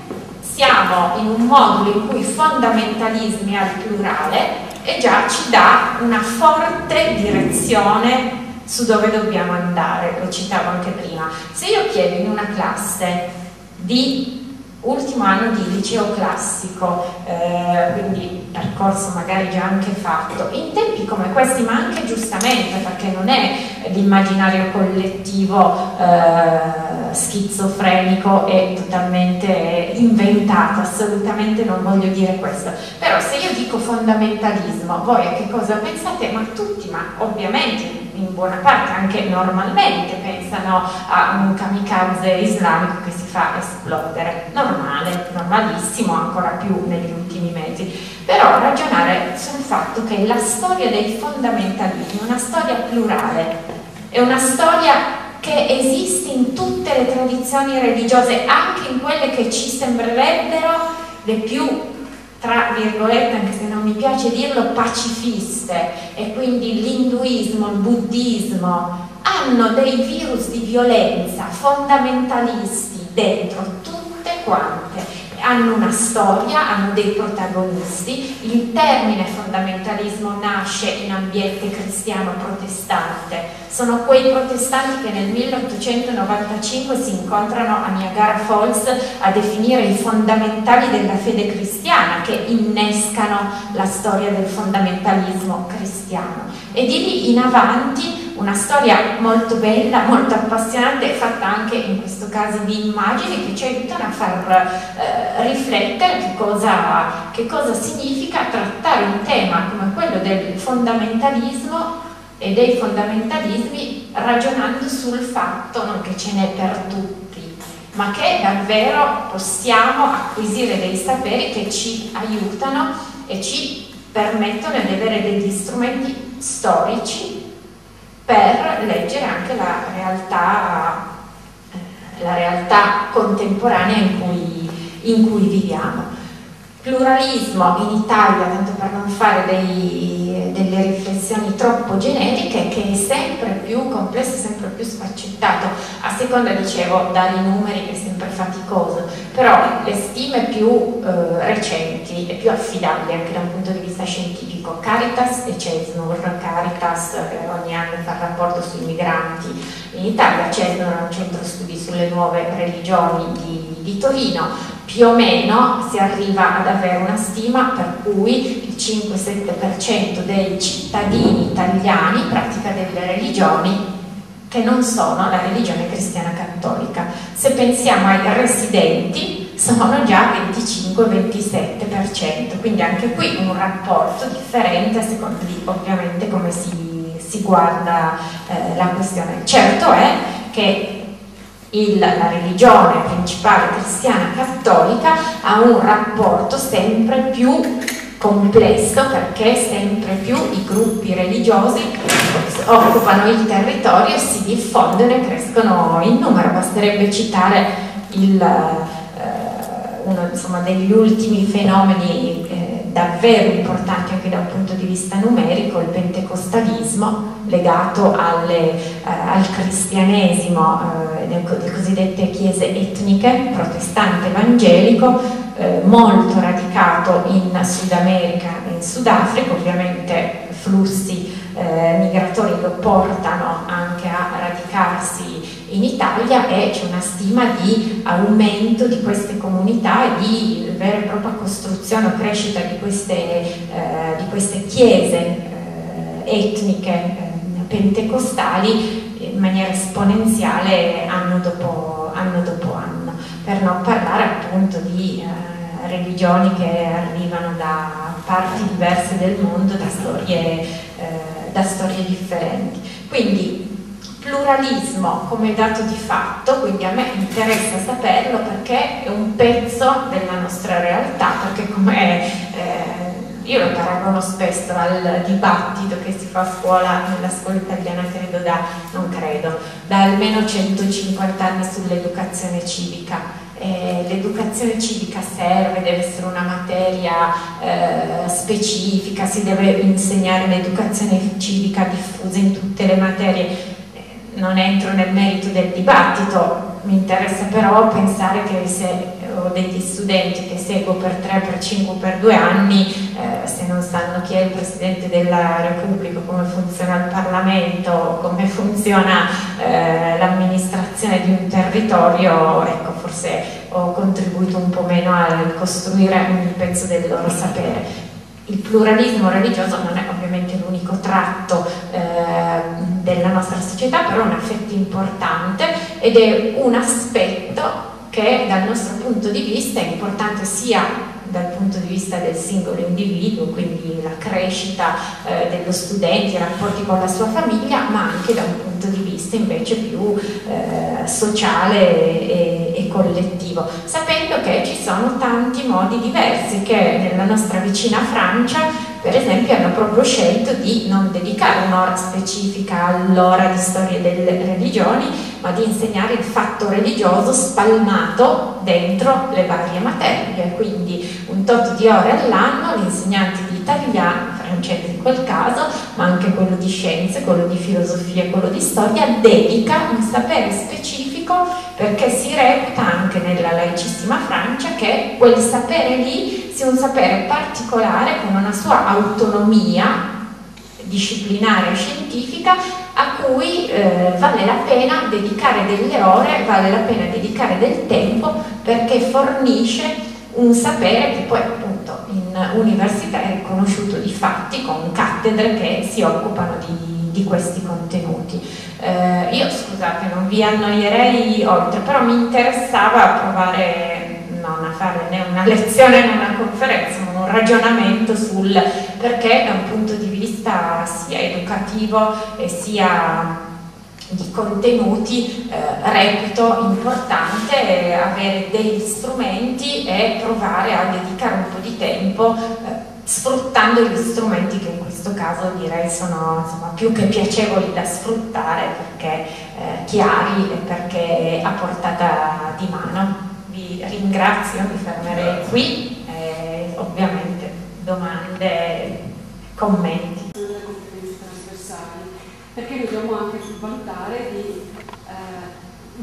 Siamo in un modulo in cui fondamentalismi al plurale e già ci dà una forte direzione su dove dobbiamo andare, lo citavo anche prima. Se io chiedo in una classe di ultimo anno di liceo classico, eh, quindi percorso magari già anche fatto, in tempi come questi, ma anche giustamente perché non è l'immaginario collettivo eh, schizofrenico e totalmente inventato, assolutamente non voglio dire questo, però se io dico fondamentalismo, voi a che cosa pensate? Ma tutti, ma ovviamente in buona parte anche normalmente pensano a un kamikaze islamico che si fa esplodere, normale, normalissimo, ancora più negli ultimi mesi, però ragionare sul fatto che la storia dei fondamentalismi è una storia plurale, è una storia che esiste in tutte le tradizioni religiose, anche in quelle che ci sembrerebbero le più, tra virgolette, anche se non mi piace dirlo, pacifiste, e quindi l'induismo, il buddismo, hanno dei virus di violenza fondamentalisti dentro, tutte quante. Hanno una storia, hanno dei protagonisti. Il termine fondamentalismo nasce in ambiente cristiano protestante. Sono quei protestanti che nel milleottocentonovantacinque si incontrano a Niagara Falls a definire i fondamentali della fede cristiana, che innescano la storia del fondamentalismo cristiano. E di lì in avanti una storia molto bella, molto appassionante, fatta anche in questo caso di immagini che ci aiutano a far eh, riflettere che cosa, che cosa significa trattare un tema come quello del fondamentalismo e dei fondamentalismi ragionando sul fatto non che ce n'è per tutti, ma che davvero possiamo acquisire dei saperi che ci aiutano e ci permettono di avere degli strumenti storici per leggere anche la realtà, la realtà contemporanea in cui, in cui viviamo. Pluralismo in Italia, tanto per non fare dei, delle riflessioni troppo generiche, che è sempre più complesso, sempre più sfaccettato, a seconda, dicevo, dare i numeri che è sempre faticoso, però le stime più eh, recenti e più affidabili anche da un punto di vista scientifico, Caritas e Cesnur, Caritas eh, ogni anno fa il rapporto sui migranti in Italia, Cesnur è un centro studi sulle nuove religioni di, di Torino. Più o meno si arriva ad avere una stima per cui il cinque sette per cento dei cittadini italiani pratica delle religioni che non sono la religione cristiana cattolica. Se pensiamo ai residenti sono già venticinque ventisette per cento, quindi anche qui un rapporto differente a seconda di ovviamente come si, si guarda eh, la questione. Certo è che Il, la religione principale cristiana cattolica ha un rapporto sempre più complesso, perché sempre più i gruppi religiosi occupano il territorio, si diffondono e crescono in numero. Basterebbe citare il, eh, uno insomma, degli ultimi fenomeni eh, davvero importanti anche da un punto di vista numerico, il pentecostalismo legato alle, eh, al cristianesimo, eh, le cosiddette chiese etniche, protestante evangelico, eh, molto radicato in Sud America e in Sudafrica. Ovviamente flussi eh, migratori lo portano anche a radicarsi in Italia, e c'è una stima di aumento di queste comunità e di vera e propria costruzione o crescita di queste, eh, di queste chiese eh, etniche eh, pentecostali in maniera esponenziale anno dopo anno, dopo anno. Per non parlare appunto di eh, religioni che arrivano da parti diverse del mondo, da storie, eh, da storie differenti. Quindi pluralismo come dato di fatto, quindi a me interessa saperlo perché è un pezzo della nostra realtà, perché come eh, io lo paragono spesso al dibattito che si fa a scuola, nella scuola italiana credo da, non credo, da almeno centocinquanta anni sull'educazione civica. Eh, l'educazione civica serve, deve essere una materia eh, specifica, si deve insegnare l'educazione civica diffusa in tutte le materie. Non entro nel merito del dibattito, mi interessa però pensare che se ho degli studenti che seguo per tre, per cinque, per due anni, eh, se non sanno chi è il Presidente della Repubblica, come funziona il Parlamento, come funziona eh, l'amministrazione di un territorio, ecco, forse ho contribuito un po' meno a costruire un pezzo del loro sapere. Il pluralismo religioso non è ovviamente l'unico tratto eh, della nostra società, però è un affetto importante ed è un aspetto che dal nostro punto di vista è importante sia dal punto di vista del singolo individuo, quindi la crescita eh, dello studente, i rapporti con la sua famiglia, ma anche da un punto di vista invece più eh, sociale e, e collettivo, sapendo che ci sono tanti modi diversi che nella nostra vicina Francia per esempio hanno proprio scelto di non dedicare un'ora specifica all'ora di storia delle religioni, ma di insegnare il fatto religioso spalmato dentro le varie materie, quindi un tot di ore all'anno l'insegnante di italiano, francese in quel caso, ma anche quello di scienze, quello di filosofia e quello di storia, dedica un sapere specifico, perché si reputa anche nella laicissima Francia che quel sapere lì sia un sapere particolare con una sua autonomia disciplinare e scientifica a cui eh, vale la pena dedicare delle ore, vale la pena dedicare del tempo, perché fornisce un sapere che poi appunto in università è riconosciuto di fatti con cattedre che si occupano di, di questi contenuti. Eh, io scusate non vi annoierei oltre, però mi interessava provare non a fare né una lezione né una conferenza, ma un ragionamento sul perché da un punto di vista sia educativo e sia di contenuti eh, reputo importante avere degli strumenti e provare a dedicare un po' di tempo eh, sfruttando gli strumenti che in questo caso direi sono insomma, più che piacevoli da sfruttare, perché eh, chiari e perché a portata di mano. Vi ringrazio, mi fermerei qui e ovviamente domande, commenti. Le competenze trasversali, perché dobbiamo anche valutare di eh,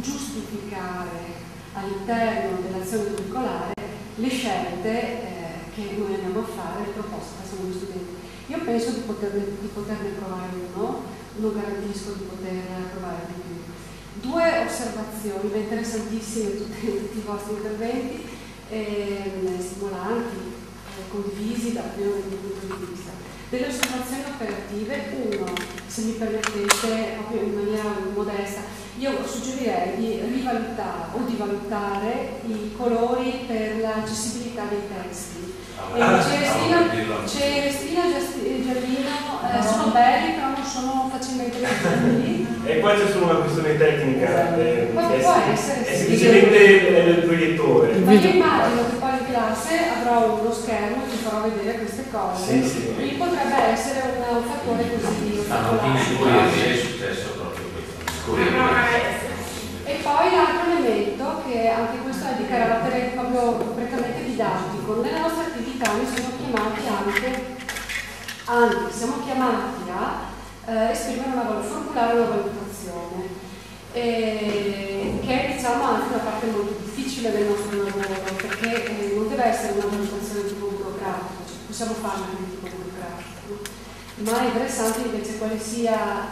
giustificare all'interno dell'azione curricolare le scelte eh, che noi andiamo a fare, le proposte che sono gli studenti. Io penso di poterne, di poterne provare uno, non garantisco di poter provare di più. Due osservazioni, interessantissime tutti, tutti i vostri interventi, eh, stimolanti, eh, condivisi da più punto di vista. Delle osservazioni operative, uno, se mi permettete, proprio in maniera modesta, io suggerirei di rivalutare o di valutare i colori per l'accessibilità dei testi. Ah, Celestino, ah, Celestino e Giardino eh, sono belli, però non sono facilmente leggibili. E qua c'è solo una questione tecnica, eh, Può- è, può essere, è sì. semplicemente il proiettore. Ma io immagino che poi in classe avrò uno schermo e ti farò vedere queste cose. Sì, sì. Quindi potrebbe essere una- un fattore così Ah, non particolare. sicuramente è successo proprio questo. E poi l'altro elemento, che anche questo è di carattere proprio prettamente didattico, nella nostra attività noi siamo chiamati anche, anche siamo chiamati a eh, esprimere una valutazione, formulare una valutazione, eh, che è diciamo anche una parte molto difficile del nostro lavoro, perché eh, non deve essere una valutazione di tipo burocratico, cioè possiamo farla anche di tipo burocratico, ma è interessante invece quale sia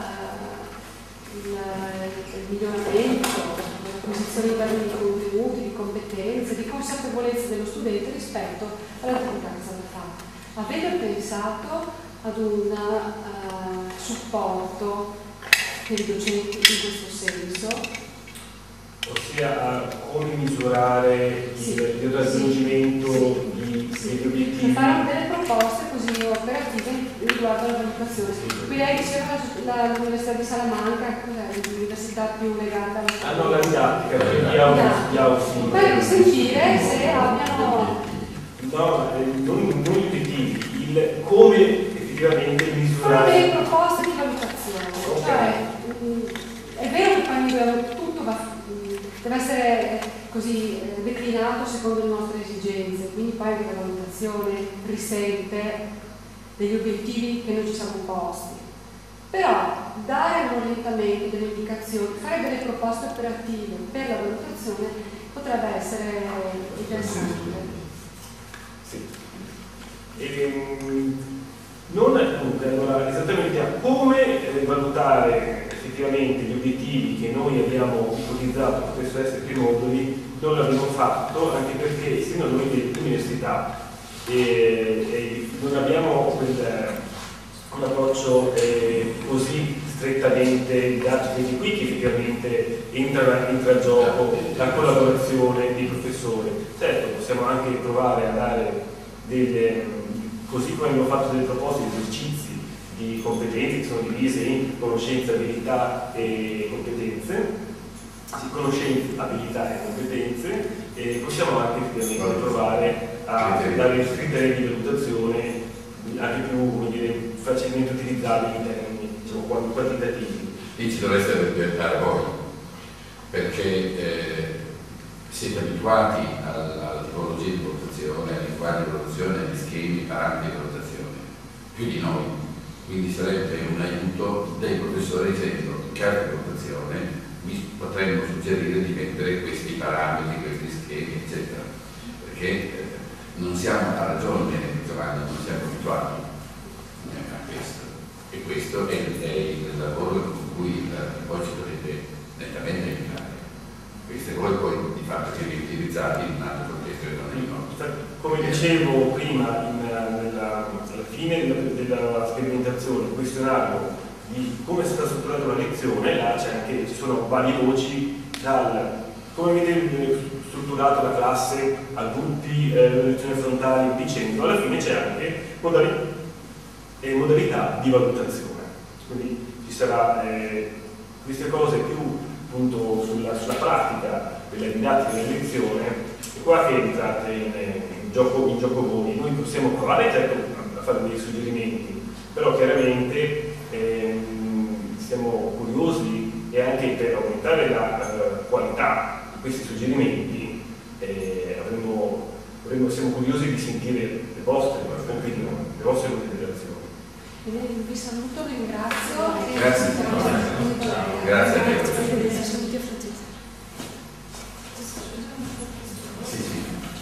eh, il, il miglioramento, l'acquisizione in termini di contenuti, di competenze, di consapevolezza dello studente rispetto all'attività che è stata fatta. Avete pensato ad un uh, supporto per i docenti in questo senso? Ossia a come misurare Sì. il, il raggiungimento Sì. di, Sì. degli obiettivi. Fare delle proposte così operative riguardo alla valutazione. Qui lei diceva la- l'Università di Salamanca, cos'è l'università più legata alla scuola? Hanno la didattica, quindi ha un- gli ha un Beh, sentire se abbiano No, eh, non, non gli obiettivi, il come effettivamente fare misurare. delle proposte di valutazione. Ok. Cioè, mh, è vero che poi migliorare tutto va, mh, deve essere così eh, declinato secondo le nostre esigenze, quindi poi anche la valutazione risente degli obiettivi che noi ci siamo posti. Però dare un orientamento, delle indicazioni, fare delle proposte operative per la valutazione potrebbe essere interessante. Sì. Ehm, non dunque, allora, esattamente a come eh, valutare effettivamente gli obiettivi che noi abbiamo ipotizzato presso S P Moduli non l'abbiamo fatto, anche perché essendo noi dell'università eh, eh, non abbiamo quel, un approccio eh, così strettamente didattico, quindi qui che effettivamente entra, entra in gioco la collaborazione dei professori. Certo, possiamo anche provare a dare delle, così come abbiamo fatto delle proposte di esercizi di competenze che sono divise in conoscenze, abilità e competenze, sì, conoscenze, abilità e competenze, e possiamo anche effettivamente provare a dare criteri di valutazione anche più, come dire, facilmente utilizzabili in termini, diciamo, quantitativi. Lì ci dovreste orientare voi, perché eh, siete abituati alla, alla tipologia di valutazione, alle linguaggi di valutazione, agli schemi, ai parametri di valutazione, più di noi. Quindi sarebbe un aiuto dei professori dicendo in carta di valutazione vi potremmo suggerire di mettere questi parametri, questi schemi, eccetera. Perché eh, non siamo, a ragione Giovanni, non siamo abituati eh, a questo. E questo è, è il lavoro con cui eh, poi ci dovete nettamente aiutare. Queste voi poi di fatto siete utilizzati in un altro contesto che non è il nostro. Come dicevo prima, in, nella, alla fine della, della sperimentazione, il questionario di come è stata strutturata una lezione, là c'è anche, ci sono varie voci, dal come avete strutturato la classe, a gruppi, eh, lezioni frontali, dicendo, alla fine c'è anche modalità, eh, modalità di valutazione. Quindi ci sarà eh, queste cose più appunto sulla, sulla pratica della didattica della lezione, e qua che entrate in, in, gioco, in gioco voi. Noi possiamo provare certo a fare dei suggerimenti, però chiaramente ehm, siamo curiosi, e anche per aumentare la uh, qualità di questi suggerimenti eh, avremo, avremo, siamo curiosi di sentire le vostre opinioni, le vostre considerazioni. Vi saluto, ringrazio. Grazie. E Grazie a te. Saluti a Francesca. Sì, sì.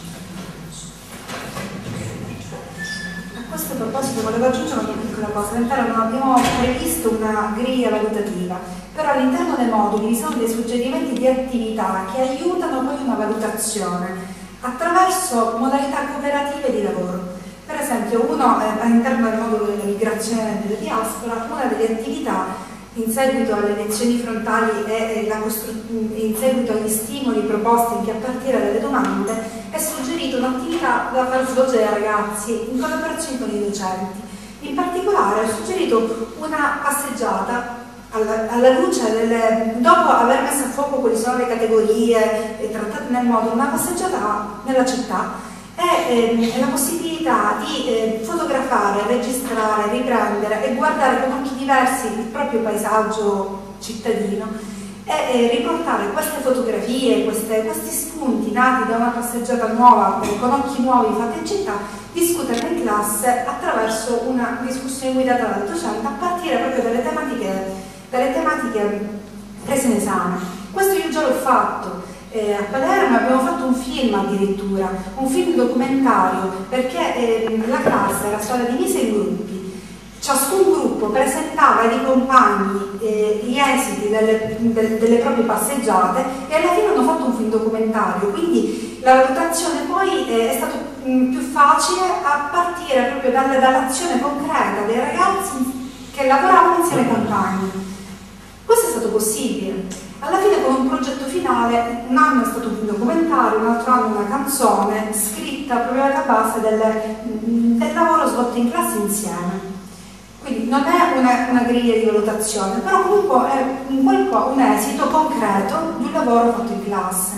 A questo proposito volevo aggiungere una piccola cosa. All'interno non abbiamo previsto una griglia valutativa, però all'interno dei moduli vi sono dei suggerimenti di attività che aiutano poi una valutazione attraverso modalità cooperative di lavoro. Per esempio, uno eh, all'interno del modulo della migrazione e della diaspora, una delle attività in seguito alle lezioni frontali e la in seguito agli stimoli proposti anche a partire dalle domande, è suggerito un'attività da far svolgere ai ragazzi in collaborazione con i docenti. In particolare ho suggerito una passeggiata alla, alla luce delle, dopo aver messo a fuoco quali sono le categorie e trattate nel modo, una passeggiata nella città e eh, la possibilità di eh, fotografare, registrare, riprendere e guardare con occhi diversi il proprio paesaggio cittadino e eh, riportare queste fotografie, queste, questi spunti nati da una passeggiata nuova, con occhi nuovi fatti in città, discuterne in classe attraverso una discussione guidata dal docente a partire proprio dalle tematiche, dalle tematiche prese in esame. Questo io già l'ho fatto. Eh, a Palermo abbiamo fatto un film addirittura, un film documentario, perché eh, la classe era stata divisa in gruppi. Ciascun gruppo presentava ai compagni eh, gli esiti delle, de, delle proprie passeggiate e alla fine hanno fatto un film documentario, quindi la valutazione poi eh, è stata più facile a partire proprio dalle, dall'azione concreta dei ragazzi che lavoravano insieme ai compagni. Questo è stato possibile. Alla fine con un progetto finale, un anno è stato un documentario, un altro anno una canzone scritta proprio alla base del, del lavoro svolto in classe insieme. Quindi non è una, una griglia di valutazione, però comunque è un, un esito concreto di un lavoro fatto in classe.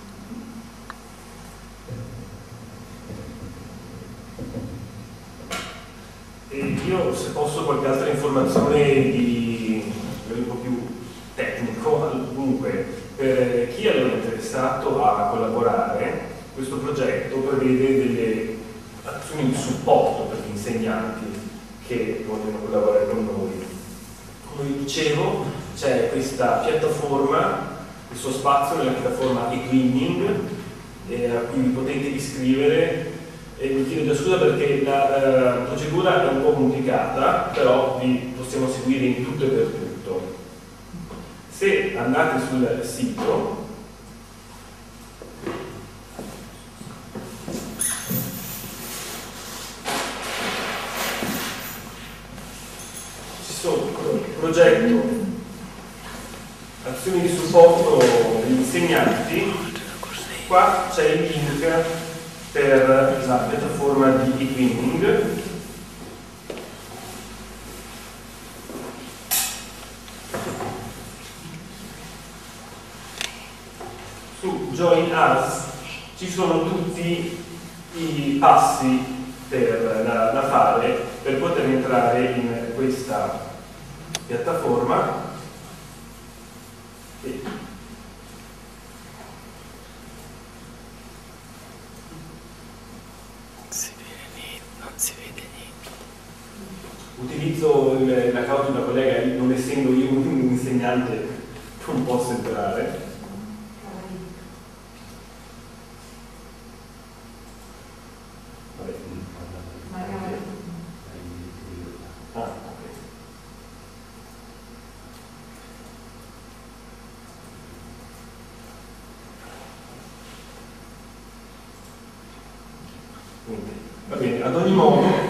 E io, se posso, qualche altra informazione di un po' più tecnico, dunque, per chi è interessato a collaborare, questo progetto prevede delle azioni di supporto per gli insegnanti che vogliono collaborare con noi. Come vi dicevo, c'è questa piattaforma, questo spazio nella piattaforma eTwinning, eh, a cui vi potete iscrivere. E vi chiedo scusa perché la eh, procedura è un po' complicata, però vi possiamo seguire in tutto e per tutto. Se andate sul sito, ci sono progetto, azioni di supporto degli insegnanti, qua c'è il link per la piattaforma di eTwinning. Su Join Us ci sono tutti i passi per, da, da fare per poter entrare in questa piattaforma. E utilizzo l'account di una collega, non essendo io un insegnante non posso entrare. Vabbè. Ah, ok. Va bene, ad ogni modo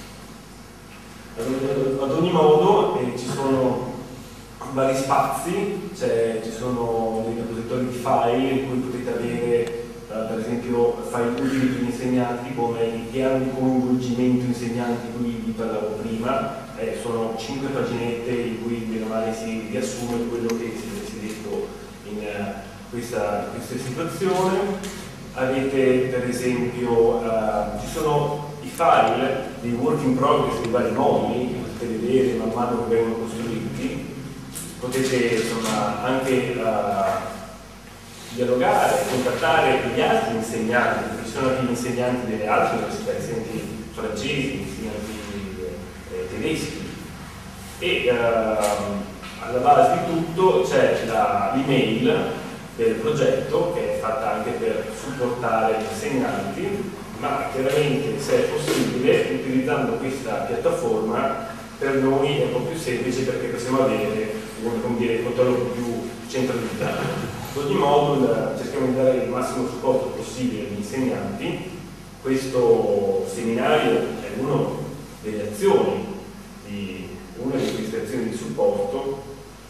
Ad ogni modo eh, ci sono vari spazi, cioè, ci sono dei repositori di file in cui potete avere eh, per esempio file utili per gli insegnanti come il piano di coinvolgimento insegnanti di cui vi parlavo prima, eh, sono cinque paginette in cui bene o male si riassume quello che si è detto in uh, questa, questa situazione. Avete per esempio, uh, ci sono i file dei work in progress di vari moduli che potete vedere man mano che vengono costruiti, potete insomma anche uh, dialogare, contattare gli altri insegnanti, perché ci sono anche gli insegnanti delle altre università, insegnanti francesi, insegnanti eh, tedeschi e uh, alla base di tutto c'è l'email del progetto che è fatta anche per supportare gli insegnanti, ma chiaramente se è possibile utilizzando questa piattaforma per noi è un po' più semplice perché possiamo avere come dire, il controllo più centralizzato. Ad ogni modo cerchiamo di dare il massimo supporto possibile agli insegnanti. Questo seminario è una delle azioni di una di queste azioni di supporto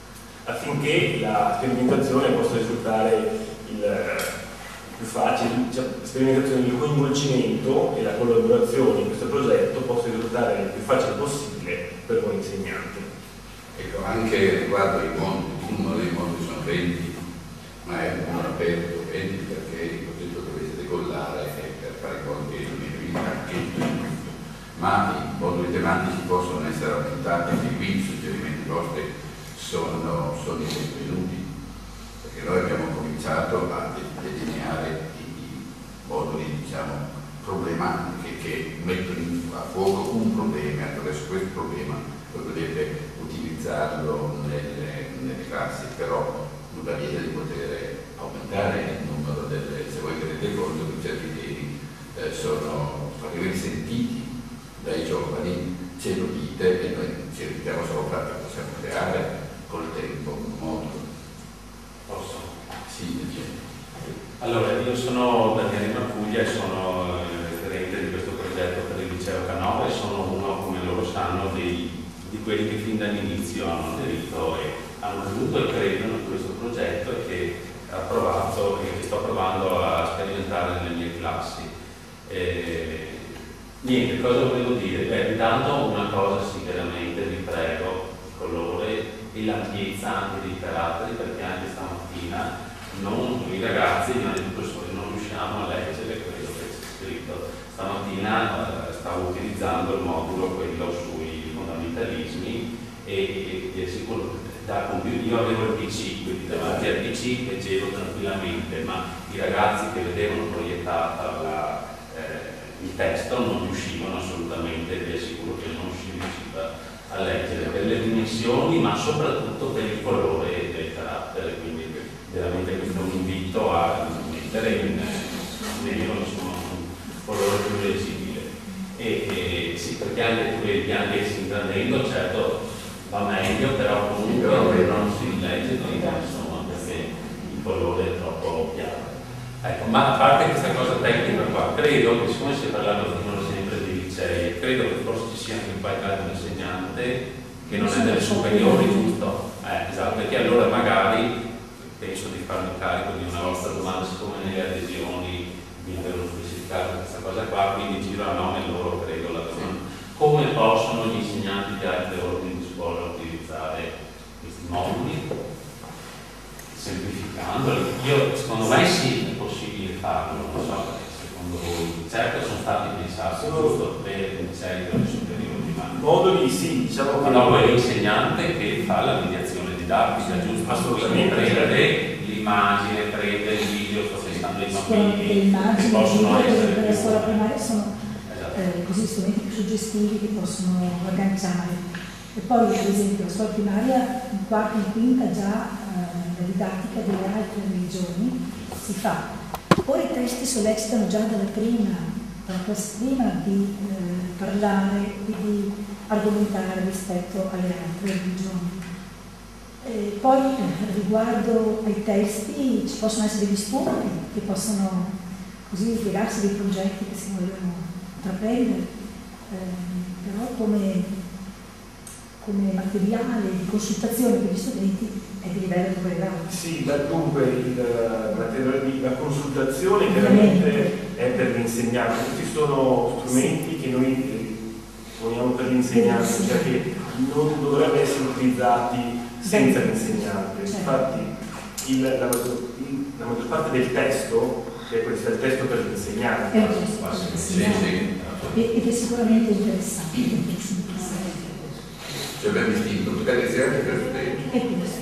affinché la sperimentazione possa risultare il più facile, diciamo, la sperimentazione, il coinvolgimento e la collaborazione in questo progetto possa risultare il più facile possibile per voi insegnanti. Ecco, anche riguardo ai mondi, il numero dei mondi sono venti, ma è un numero aperto, venti perché il progetto dovesse decollare e per fare conti e il pacchetto, ma i moduli tematici possono essere aumentati, anche qui i suggerimenti vostri sono, sono i benvenuti, perché noi abbiamo cominciato a delineare i moduli, diciamo, problematiche che mettono a fuoco un problema, e attraverso questo problema voi potete utilizzarlo nelle, nelle classi, però nulla vieta di poter aumentare il numero delle, se voi tenete conto che certi temi eh, sono proprio sentiti dai giovani, ce lo dite e noi ci ripetiamo sopra che possiamo creare col tempo un modulo. Posso? Sì, sì. Allora, io sono Daniele Marcuglia e sono il referente di questo progetto per il liceo Canova e sono uno, come loro sanno, dei, di quelli che fin dall'inizio hanno aderito e hanno voluto e credono in questo progetto e che ho provato e che sto provando a sperimentare nelle mie classi. E, niente, cosa volevo dire? Beh, intanto una cosa sì, veramente vi prego, il colore e l'ampiezza anche dei caratteri, perché anche stamattina non, i ragazzi, noi professori non riusciamo a leggere quello che c'è scritto. Stamattina eh, stavo utilizzando il modulo quello sui fondamentalismi e, e, e sicuro, da computer, io avevo il P C, quindi davanti al P C leggevo tranquillamente, ma i ragazzi che vedevano proiettata la, eh, il testo non riuscivano assolutamente, vi assicuro che non si riusciva a leggere per le dimensioni, ma soprattutto per il colore del carattere, quindi veramente questo è un invito a mettere in nero, insomma, un colore più leggibile. E, e sì, perché anche tu vedi, anche si ingrandendo, certo va meglio, però comunque non si legge bene, insomma, perché il colore è troppo chiaro. Ecco, ma a parte questa cosa tecnica qua, credo che siccome si è parlato finora sempre di licei, credo che forse ci sia anche un paio di insegnante che non è delle superiori, giusto? Eh, esatto, perché allora magari penso di farmi carico di una vostra domanda, siccome nelle adesioni mi avevano specificato questa cosa qua, quindi giro a nome loro, credo, la domanda. Come possono gli insegnanti di altri ordini di scuola utilizzare questi moduli? Semplificandoli. Io, secondo me sì, è possibile farlo, non so, secondo voi. Certo sono stati pensati giusto per licei delle superiori, ma moduli sì, diciamo che ma dopo è l'insegnante che fa la mediazione didattica, giusto? Assolutamente. Prende l'immagine, prende il video, sto pensando ai bambini le immagini che possono essere per la scuola primaria sono esatto. eh, così strumenti più suggestivi che possono agganciare. E poi ad esempio la scuola primaria in quarta e in quinta già eh, la didattica delle altre religioni si fa. Ora i testi sollecitano già dalla prima, dalla classe prima di eh, parlare e di argomentare rispetto alle altre religioni. E poi eh, riguardo ai testi ci possono essere degli spunti che possono così spiegarsi dei progetti che si vogliono intraprendere, eh, però come, come materiale di consultazione per gli studenti è di livello tollerante. sì, dunque il materiale di la consultazione chiaramente è per l'insegnante, questi sono strumenti che noi poniamo per l'insegnante, cioè che non dovrebbero essere utilizzati senza l'insegnante. Infatti il, la, maggior, la maggior parte del testo, che è questo, è il testo per l'insegnante. È un testo per l'insegnante ed è sicuramente interessante. Cioè ben distinto, per l'insegnante e per gli studenti.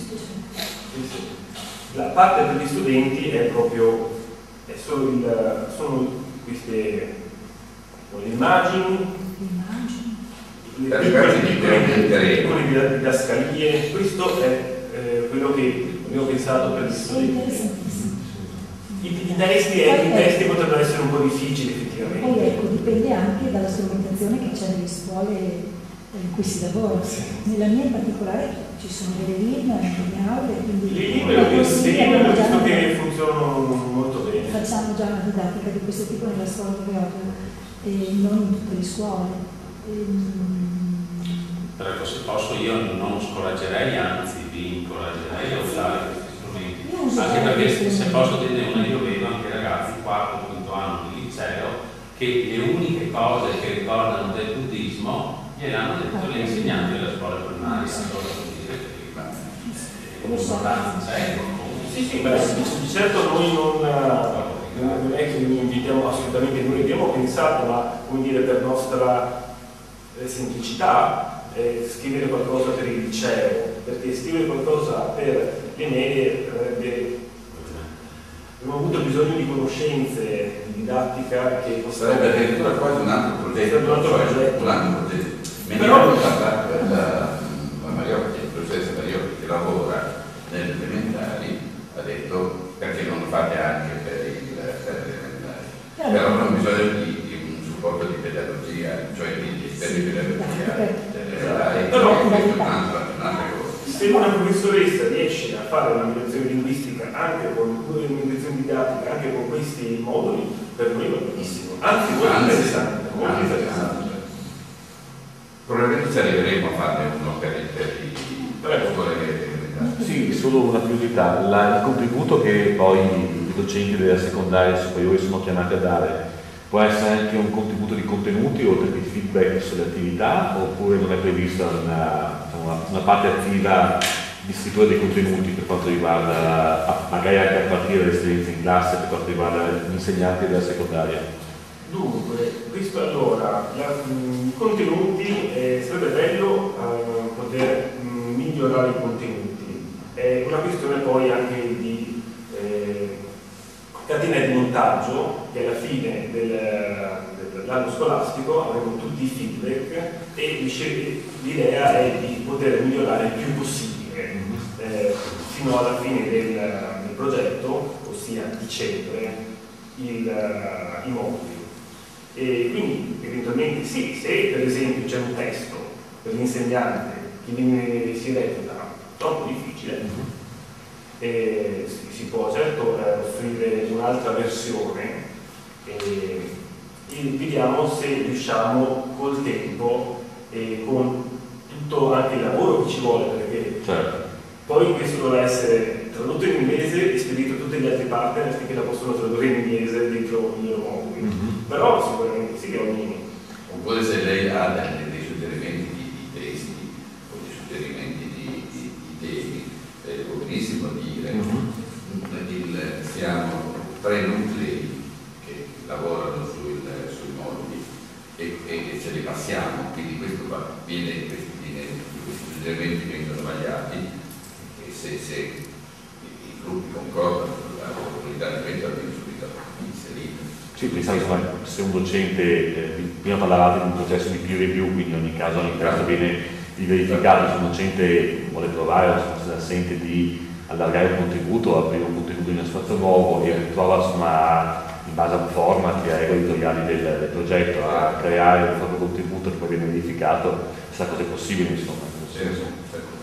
La parte per gli studenti è proprio è solo il, sono queste le immagini, le piccole didascalie. Questo è eh, quello che abbiamo pensato per gli studenti. I, i, testi, eh, i testi potrebbero essere un po' difficili effettivamente. Poi ecco, dipende anche dalla strumentazione che c'è nelle scuole in cui si lavora. Nella mia in particolare ci sono delle linee, delle aule, quindi le libere ho visto che funzionano molto bene. Facciamo già una didattica di questo tipo nella scuola dove opero e non in tutte le scuole. E, però se posso io non scoraggerei, anzi vi incoraggerei a usare questi strumenti, anche perché se posso dirne una, io vedo anche ragazzi quarto, quinto anno di liceo che le uniche cose che ricordano del buddismo gliel'hanno detto gli insegnanti delle scuole primarie. Allora vuol dire che l'importanza c'è. Sì, sì, beh, di certo noi non, non è che noi invitiamo assolutamente, noi abbiamo pensato, ma come dire, per nostra eh, semplicità, eh, scrivere qualcosa per il liceo, perché scrivere qualcosa per le medie avrebbe abbiamo avuto bisogno di conoscenze, di didattica che sarebbe addirittura quasi un altro progetto, un altro cioè, progetto. Un altro progetto. Mi Però ricordo la, la, la Mariotti, il professoressa Mariotti che lavora nelle elementari, ha detto perché non lo fate anche per il per le elementari. Però abbiamo bisogno di, di un supporto di pedagogia, cioè di, di esperti di pedagogia delle elementari, però questo è un'altra cosa. Se una professoressa riesce a fare una mediazione linguistica anche con una mediazione didattica, anche con questi moduli, per noi va benissimo. Anzi, molto interessante, molto interessante. Probabilmente ci arriveremo a farne uno per i per le scuole medie. Sì, solo una curiosità, La, il contributo che poi i docenti della secondaria e superiore sono chiamati a dare può essere anche un contributo di contenuti oltre che feedback sulle attività, oppure non è prevista una, una, una parte attiva di scrittura dei contenuti per quanto riguarda, magari anche a partire dall'esperienza in classe, per quanto riguarda gli insegnanti della secondaria? Dunque, questo allora, la, mh, i contenuti, eh, sarebbe bello eh, poter mh, migliorare i contenuti. È una questione poi anche di eh, catena di montaggio, che alla fine del, dell'anno scolastico avremo tutti i feedback e l'idea è di poter migliorare il più possibile eh, fino alla fine del, del progetto, ossia dicembre, il, i moduli. E quindi eventualmente sì, se per esempio c'è un testo per l'insegnante che viene, si reputa troppo difficile, e si, si può certo eh, offrire un'altra versione e, e vediamo se riusciamo col tempo e con tutto anche il lavoro che ci vuole, perché certo. Poi questo dovrà essere tradotto in inglese e spedito a tutti gli altri partner che la possono tradurre in inglese dentro i loro moduli. Mm-hmm. Però sicuramente sì, ogni... Oppure se lei ha dei, dei suggerimenti di, di testi o dei suggerimenti di, di, di temi, eh, può benissimo dire mm-hmm. il, siamo tre nuclei che lavorano sul, sui moduli e, e ce li passiamo, quindi questo va, viene, questi, viene, questi suggerimenti vengono vagliati e se, se i gruppi concordano l'opportunità di metterli subito inseriti. Sì, pensavo insomma, se un docente, eh, prima parlavate di un processo di peer review, quindi in ogni caso ogni caso viene verificato, se un docente vuole provare o se sente di allargare un contributo, aprire un contenuto in uno spazio nuovo e trova insomma, in base a un format e ai regole editoriali del, del progetto a creare un proprio contributo che poi viene verificato, sa cosa è possibile insomma. Sì, sì.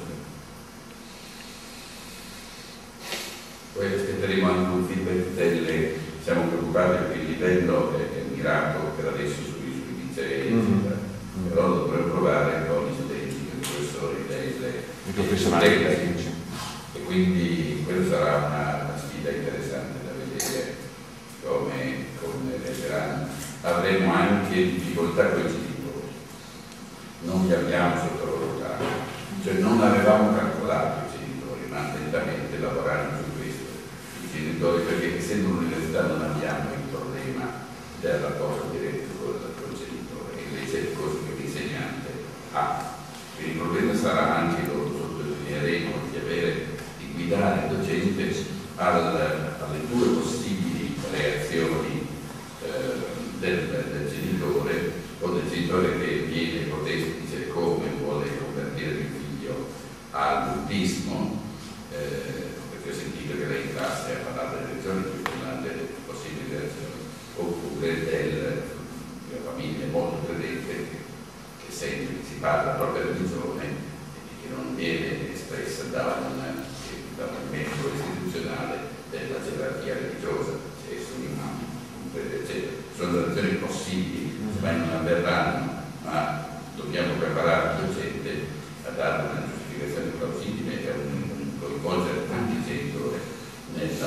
Poi aspetteremo anche un feedback delle, siamo preoccupati perché il livello è, è mirato per adesso sui, sui licei, mm-hmm. però lo dovremo provare con gli studenti, con i professori, delle, i professionali tecnici. E quindi quella sarà una, una sfida interessante da vedere come, come reggeranno. Avremo anche difficoltà con i genitori, non li abbiamo sottovalutati, cioè non avevamo calcolato i genitori, ma lentamente lavorando su questo. I genitori, perché essendo un'università non abbiamo il problema del rapporto diretto con il genitore, invece è il corso che l'insegnante ha. Quindi il problema sarà anche, lo sottolineeremo, di avere di guidare il docente al, alle due possibili reazioni eh, del, del genitore, o del genitore che viene protesto e dice come vuole convertire il figlio al buddismo, eh, perché ho sentito che lei in classe ha parlato delle reazioni, delle possibili reazioni, oppure del, di una famiglia molto credente che, che sente che si parla proprio della religione e che non viene espressa da un, da un membro istituzionale della gerarchia religiosa, cioè un imam, eccetera. Sono reazioni possibili, ma non avverranno, ma dobbiamo preparare il docente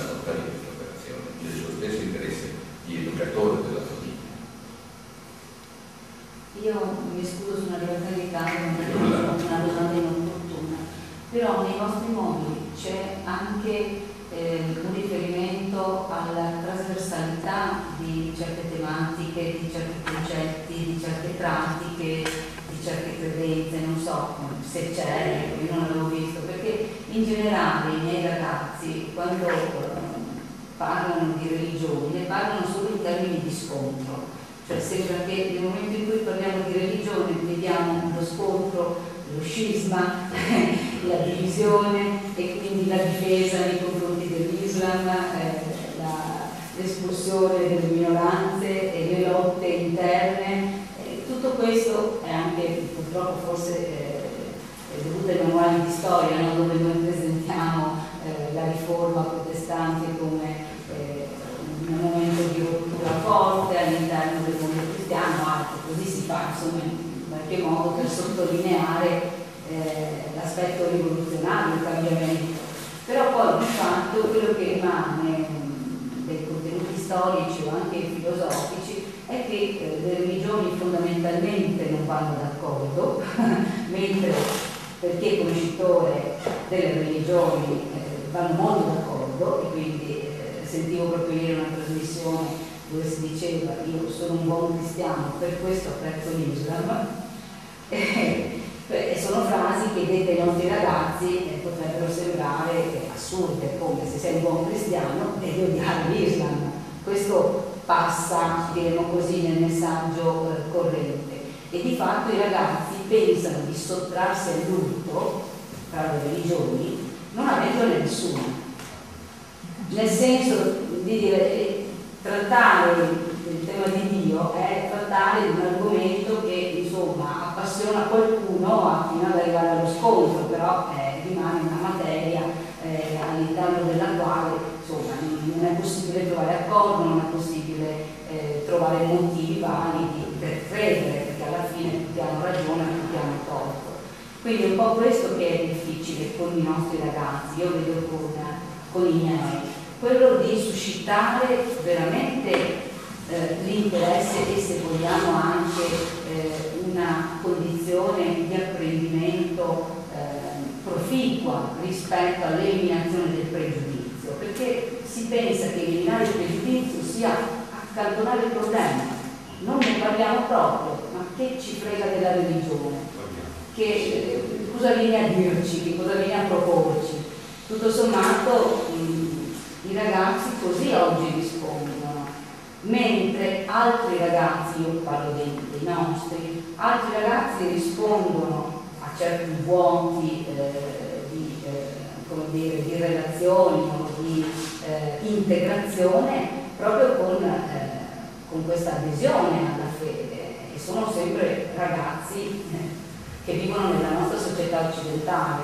sfruttare questa operazione, nel suo stesso interesse di educatore della famiglia. Io mi scuso su una libertà di caso, non è una domanda inopportuna, però nei vostri moduli c'è anche eh, un riferimento alla trasversalità di certe tematiche, di certi concetti, di certe pratiche, di certe credenze, non so se c'è, io non l'avevo visto, perché in generale i miei ragazzi quando parlano di religione ne parlano solo in termini di scontro, cioè sembra che nel momento in cui parliamo di religione vediamo lo scontro, lo scisma, la divisione e quindi la difesa nei confronti dell'Islam, eh, l'espulsione delle minoranze e le lotte interne. Eh, tutto questo è anche purtroppo forse eh, è dovuto ai manuali di storia, no? Dove noi presentiamo eh, la riforma protestante come eh, un momento di rottura forte all'interno del mondo cristiano, altro così si fa insomma in qualche modo per sottolineare eh, l'aspetto rivoluzionario, il cambiamento. Però poi di fatto quello che rimane mh, dei contenuti storici o anche filosofici è che eh, le religioni fondamentalmente non vanno d'accordo, mentre per chi è conoscitore delle religioni eh, vanno molto d'accordo, e quindi eh, sentivo proprio ieri una trasmissione dove si diceva io sono un buon cristiano, per questo apprezzo l'Islam, e, e sono frasi che dette ai nostri ragazzi eh, potrebbero sembrare eh, assurde, come se sei un buon cristiano devi odiare l'Islam. Questo passa, diremo così, nel messaggio eh, corrente, e di fatto i ragazzi pensano di sottrarsi al lutto tra le religioni non avendone nessuno, nel senso di dire eh, trattare il tema di Dio è trattare di un argomento che insomma appassiona qualcuno fino ad arrivare allo scontro, però eh, rimane una materia eh, all'interno della quale insomma non è possibile trovare accordo, non è possibile eh, trovare motivi validi per credere, perché alla fine tutti hanno ragione e tutti hanno torto. Quindi è un po' questo che è difficile con i nostri ragazzi, io vedo con, con i miei, quello di suscitare veramente eh, l'interesse e se vogliamo anche eh, una condizione di apprendimento eh, proficua rispetto all'eliminazione del pregiudizio, perché si pensa che eliminare il pregiudizio sia accantonare il problema. Non ne parliamo proprio, ma che ci frega della religione? Che eh, cosa viene a dirci? Che cosa viene a proporci? Tutto sommato mh, i ragazzi così oggi rispondono, mentre altri ragazzi, io parlo dei, dei nostri, altri ragazzi rispondono a certi vuoti eh, di, eh, come dire, di relazioni o di eh, integrazione proprio con eh, con questa adesione alla fede, e sono sempre ragazzi che vivono nella nostra società occidentale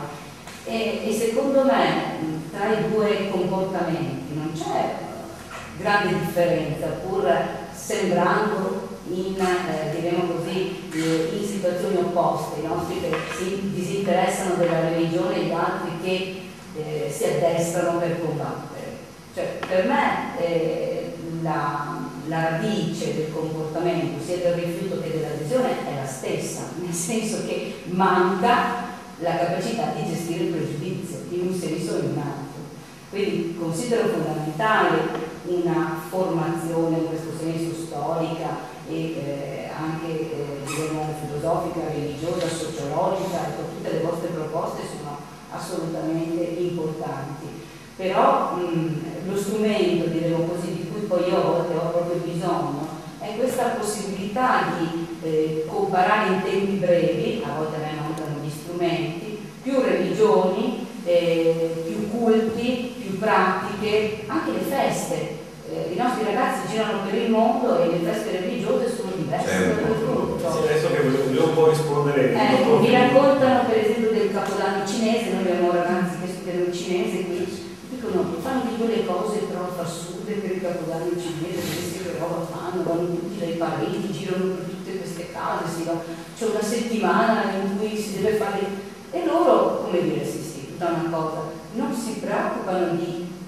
e, e secondo me tra i due comportamenti non c'è grande differenza, pur sembrando in, eh, diremo così, in situazioni opposte, i nostri che si disinteressano della religione e gli altri che eh, si addestrano per combattere. Cioè, per me eh, la la radice del comportamento sia del rifiuto che dell'adesione è la stessa, nel senso che manca la capacità di gestire il pregiudizio in un senso o in un altro. Quindi considero fondamentale una formazione in questo senso storica e eh, anche eh, diremo filosofica, religiosa, sociologica, ecco, tutte le vostre proposte sono assolutamente importanti. Però mh, lo strumento, diremo così, di cui poi io a volte ho proprio bisogno, è questa possibilità di eh, comparare in tempi brevi, a volte a me mancano gli strumenti, più religioni, eh, più culti, più pratiche, anche le feste. Eh, I nostri ragazzi girano per il mondo e le feste religiose sono diverse da tutto. Sì, adesso che volevo un po' rispondere. Eh, mi raccontano per esempio del Capodanno cinese, noi abbiamo ragazzi che studiano il cinese, quindi dicono fanno di quelle cose però assurde per il Capodanno cinese, questi che roba fanno, vanno tutti dai parenti, girano per tutte queste case, si va, c'è una settimana in cui si deve fare, e loro, come dire, sì sì, tutta una cosa, non si preoccupano di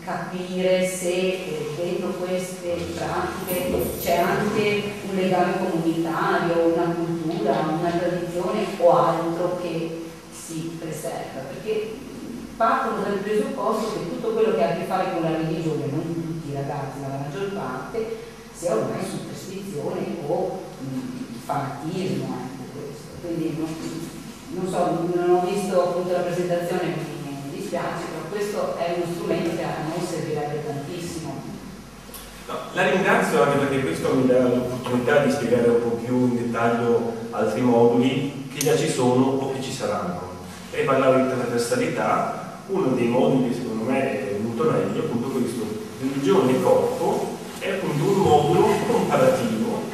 capire se eh, dentro queste pratiche c'è anche un legame comunitario, una cultura, una tradizione o altro che si preserva, perché partono dal presupposto che tutto quello che ha a che fare con la religione, non tutti i ragazzi ma la maggior parte, sia ormai superstizione o mh, fanatismo anche questo. Quindi non, non so, non ho visto appunto la presentazione, mi, mi dispiace, però questo è uno strumento che a noi servirebbe tantissimo. No, la ringrazio anche perché questo mi dà l'opportunità di spiegare un po' più in dettaglio altri moduli che già ci sono o che ci saranno. E parlavo di trasversalità, uno dei moduli che secondo me è venuto meglio è appunto questo, religione e corpo, è appunto un modulo comparativo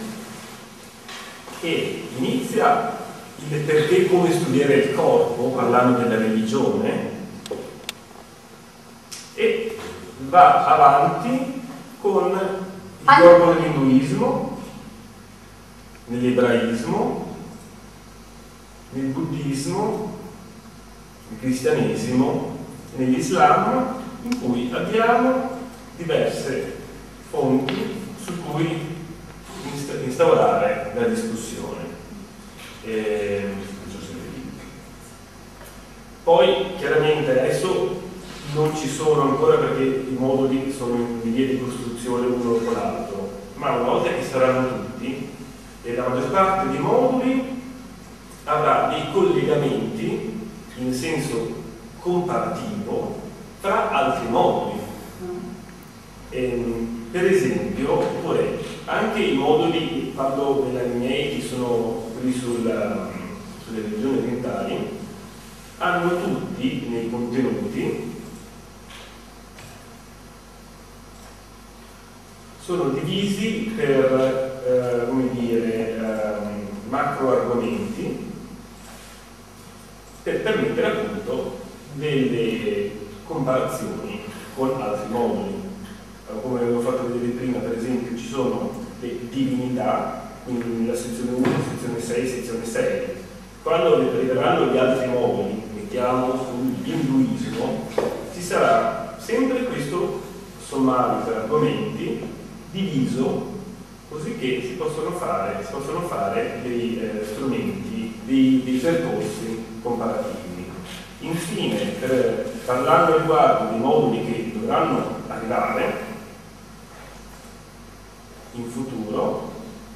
che inizia il perché come studiare il corpo, parlando della religione, e va avanti con il corpo nell'induismo, nell'ebraismo, nel buddismo, nel cristianesimo, nell'islam, in cui abbiamo diverse fonti su cui instaurare la discussione. E poi chiaramente adesso non ci sono ancora perché i moduli sono in via di costruzione uno dopo l'altro, ma una volta che saranno tutti, e la maggior parte dei moduli avrà dei collegamenti in senso comparativo tra altri moduli. E, per esempio, oppure anche i moduli, parlo della miei, che sono quelli sulla, sulle religioni orientali, hanno tutti nei contenuti, sono divisi per, eh, come dire, eh, macro argomenti, per permettere appunto delle comparazioni con altri moduli. Come avevo fatto vedere prima, per esempio, ci sono le divinità, quindi la sezione uno, sezione sei, sezione sei. Quando arriveranno gli altri moduli, mettiamo sull'induismo, ci sarà sempre questo sommario per argomenti diviso così che si possono fare, si possono fare dei eh, strumenti, dei, dei percorsi comparativi. Infine, per, parlando riguardo dei moduli che dovranno arrivare in futuro,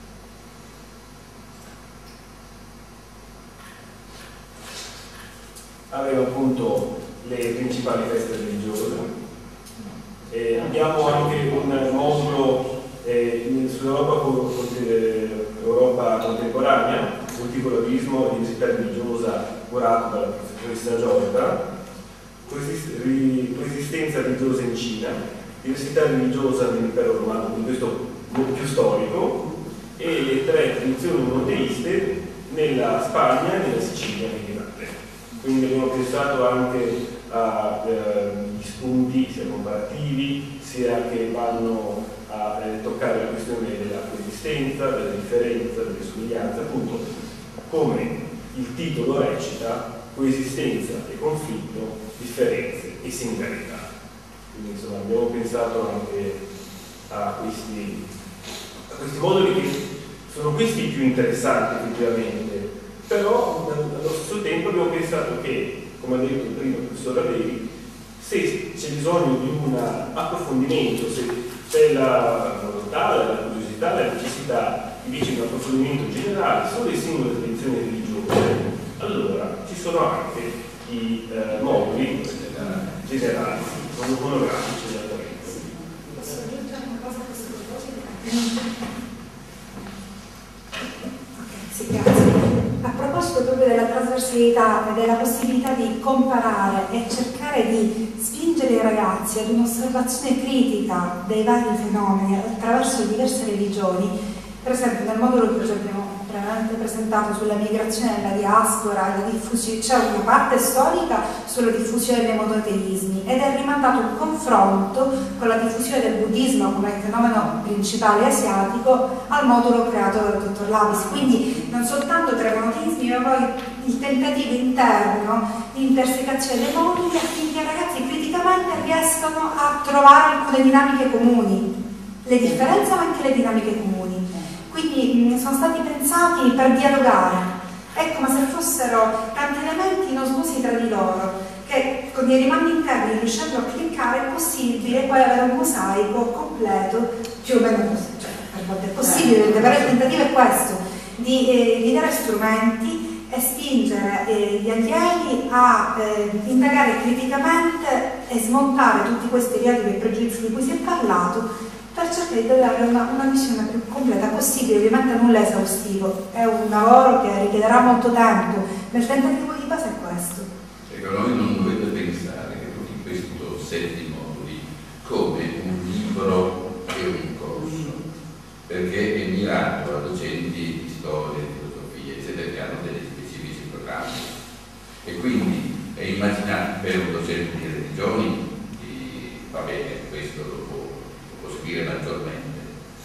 avevo appunto le principali feste religiose, e abbiamo anche un modulo eh, sull'Europa contemporanea, multiculturalismo e diversità religiosa, curato dalla professoressa Giorda, coesistenza religiosa in Cina, diversità religiosa nell'impero romano, quindi questo più storico, e le tre tradizioni monoteiste nella Spagna e nella Sicilia meridionale. Quindi abbiamo pensato anche a eh, spunti sia comparativi sia che vanno a eh, toccare la questione della coesistenza, della differenza, delle somiglianze, appunto come il titolo recita: coesistenza e conflitto, differenze e singolarità. Quindi insomma abbiamo pensato anche a questi, a questi moduli che sono questi più interessanti effettivamente, però allo stesso tempo abbiamo pensato che, come ha detto prima il professor Ravelli, se c'è bisogno di un approfondimento, se c'è la volontà, la curiosità, la necessità invece di un approfondimento generale sulle singole tradizioni religiose, allora ci sono anche i eh, moduli eh, generali, monografici esattamente. Posso aggiungere una cosa a questo proposito? Sì, grazie. A proposito proprio della trasversalità e della possibilità di comparare e cercare di spingere i ragazzi ad un'osservazione critica dei vari fenomeni attraverso diverse religioni, per esempio nel modulo che abbiamo previamente presentato sulla migrazione e la diaspora, la diffusione, c'è una parte storica sulla diffusione dei monoteismi ed è rimandato un confronto con la diffusione del buddismo come fenomeno principale asiatico al modulo creato dal dottor Lapis. Quindi non soltanto tre monoteismi, ma poi il tentativo interno di intersecazione dei moduli affinché i ragazzi criticamente riescono a trovare alcune dinamiche comuni, le differenze ma anche le dinamiche comuni. Quindi mh, sono stati pensati per dialogare. È come se fossero tanti elementi non smusi tra di loro, che con dei rimandi interni, riuscendo a cliccare, è possibile poi avere un mosaico completo, più o meno così, cioè per volte è possibile, il vero tentativo è questo, di, eh, di dare strumenti e spingere eh, gli allievi a eh, indagare criticamente e smontare tutti questi reati e pregiudizi di cui si è parlato, per cercare di dare una, una visione più completa possibile. Ovviamente nulla è esaustivo, è un lavoro che richiederà molto tempo, ma il tentativo di base è questo. Ecco, noi non dovete pensare che tutti questo setti moduli come un libro e un corso, perché è mirato a docenti di storia, di filosofia, eccetera, che hanno degli specifici programmi, e quindi è immaginato per un docente di religioni, di, va bene, questo lo può seguire maggiormente,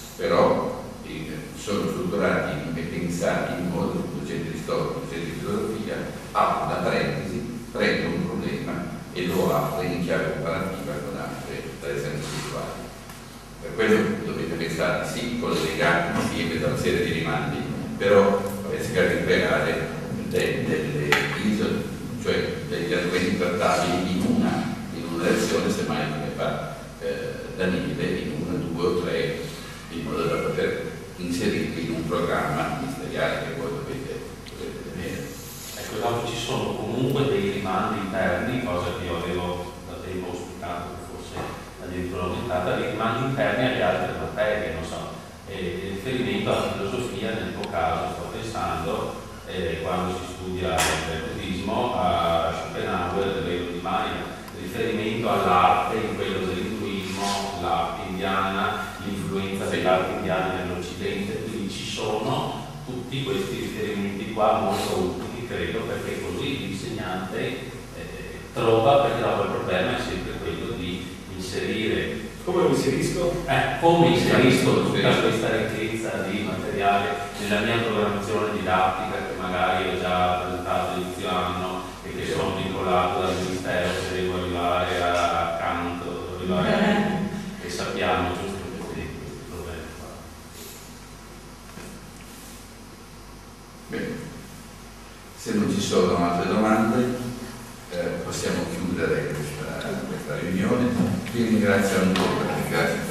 però eh, sono strutturati e pensati in modo che un docente di storia, un docente di filosofia ha una parentesi, prende un problema e lo apre in chiave comparativa con altre tradizioni spirituali. Per quello dovete pensare sì con le legati insieme da una serie di rimandi, però cercare di creare delle, delle isole, cioè degli argomenti trattabili in una, in una lezione, semmai come fa eh, Daniele, in una, due o tre, in modo da poter inserirli in un programma ministeriale che voi dovete, dovete tenere. Ecco, dopo ci sono comunque dei rimandi interni, cosa che io avevo da tempo auspicato, che forse addirittura aumentata, dei rimandi interni alle altre materie, non so, e riferimento alla filosofia, nel tuo caso sto pensando, eh, quando si studia il buddismo, a Schopenhauer, il velo di Maya, riferimento all'arte in quello dell'induismo, l'arte indiana, l'influenza dell'arte indiana nell'Occidente, quindi ci sono tutti questi riferimenti qua molto utili, credo, perché così l'insegnante eh, trova, perché dopo il problema è sempre quello di inserire. Come lo inserisco? Eh, come inserisco tutta questa ricchezza di materiale nella mia programmazione didattica, che magari ho già presentato all'inizio anno e che sono vincolato dal Ministero, se devo arrivare a Kant, devo arrivare a Kant, e sappiamo giusto questi problemi qua. Bene, se non ci sono altre domande eh, possiamo chiudere questa, questa riunione. Vi ringrazio ancora, grazie.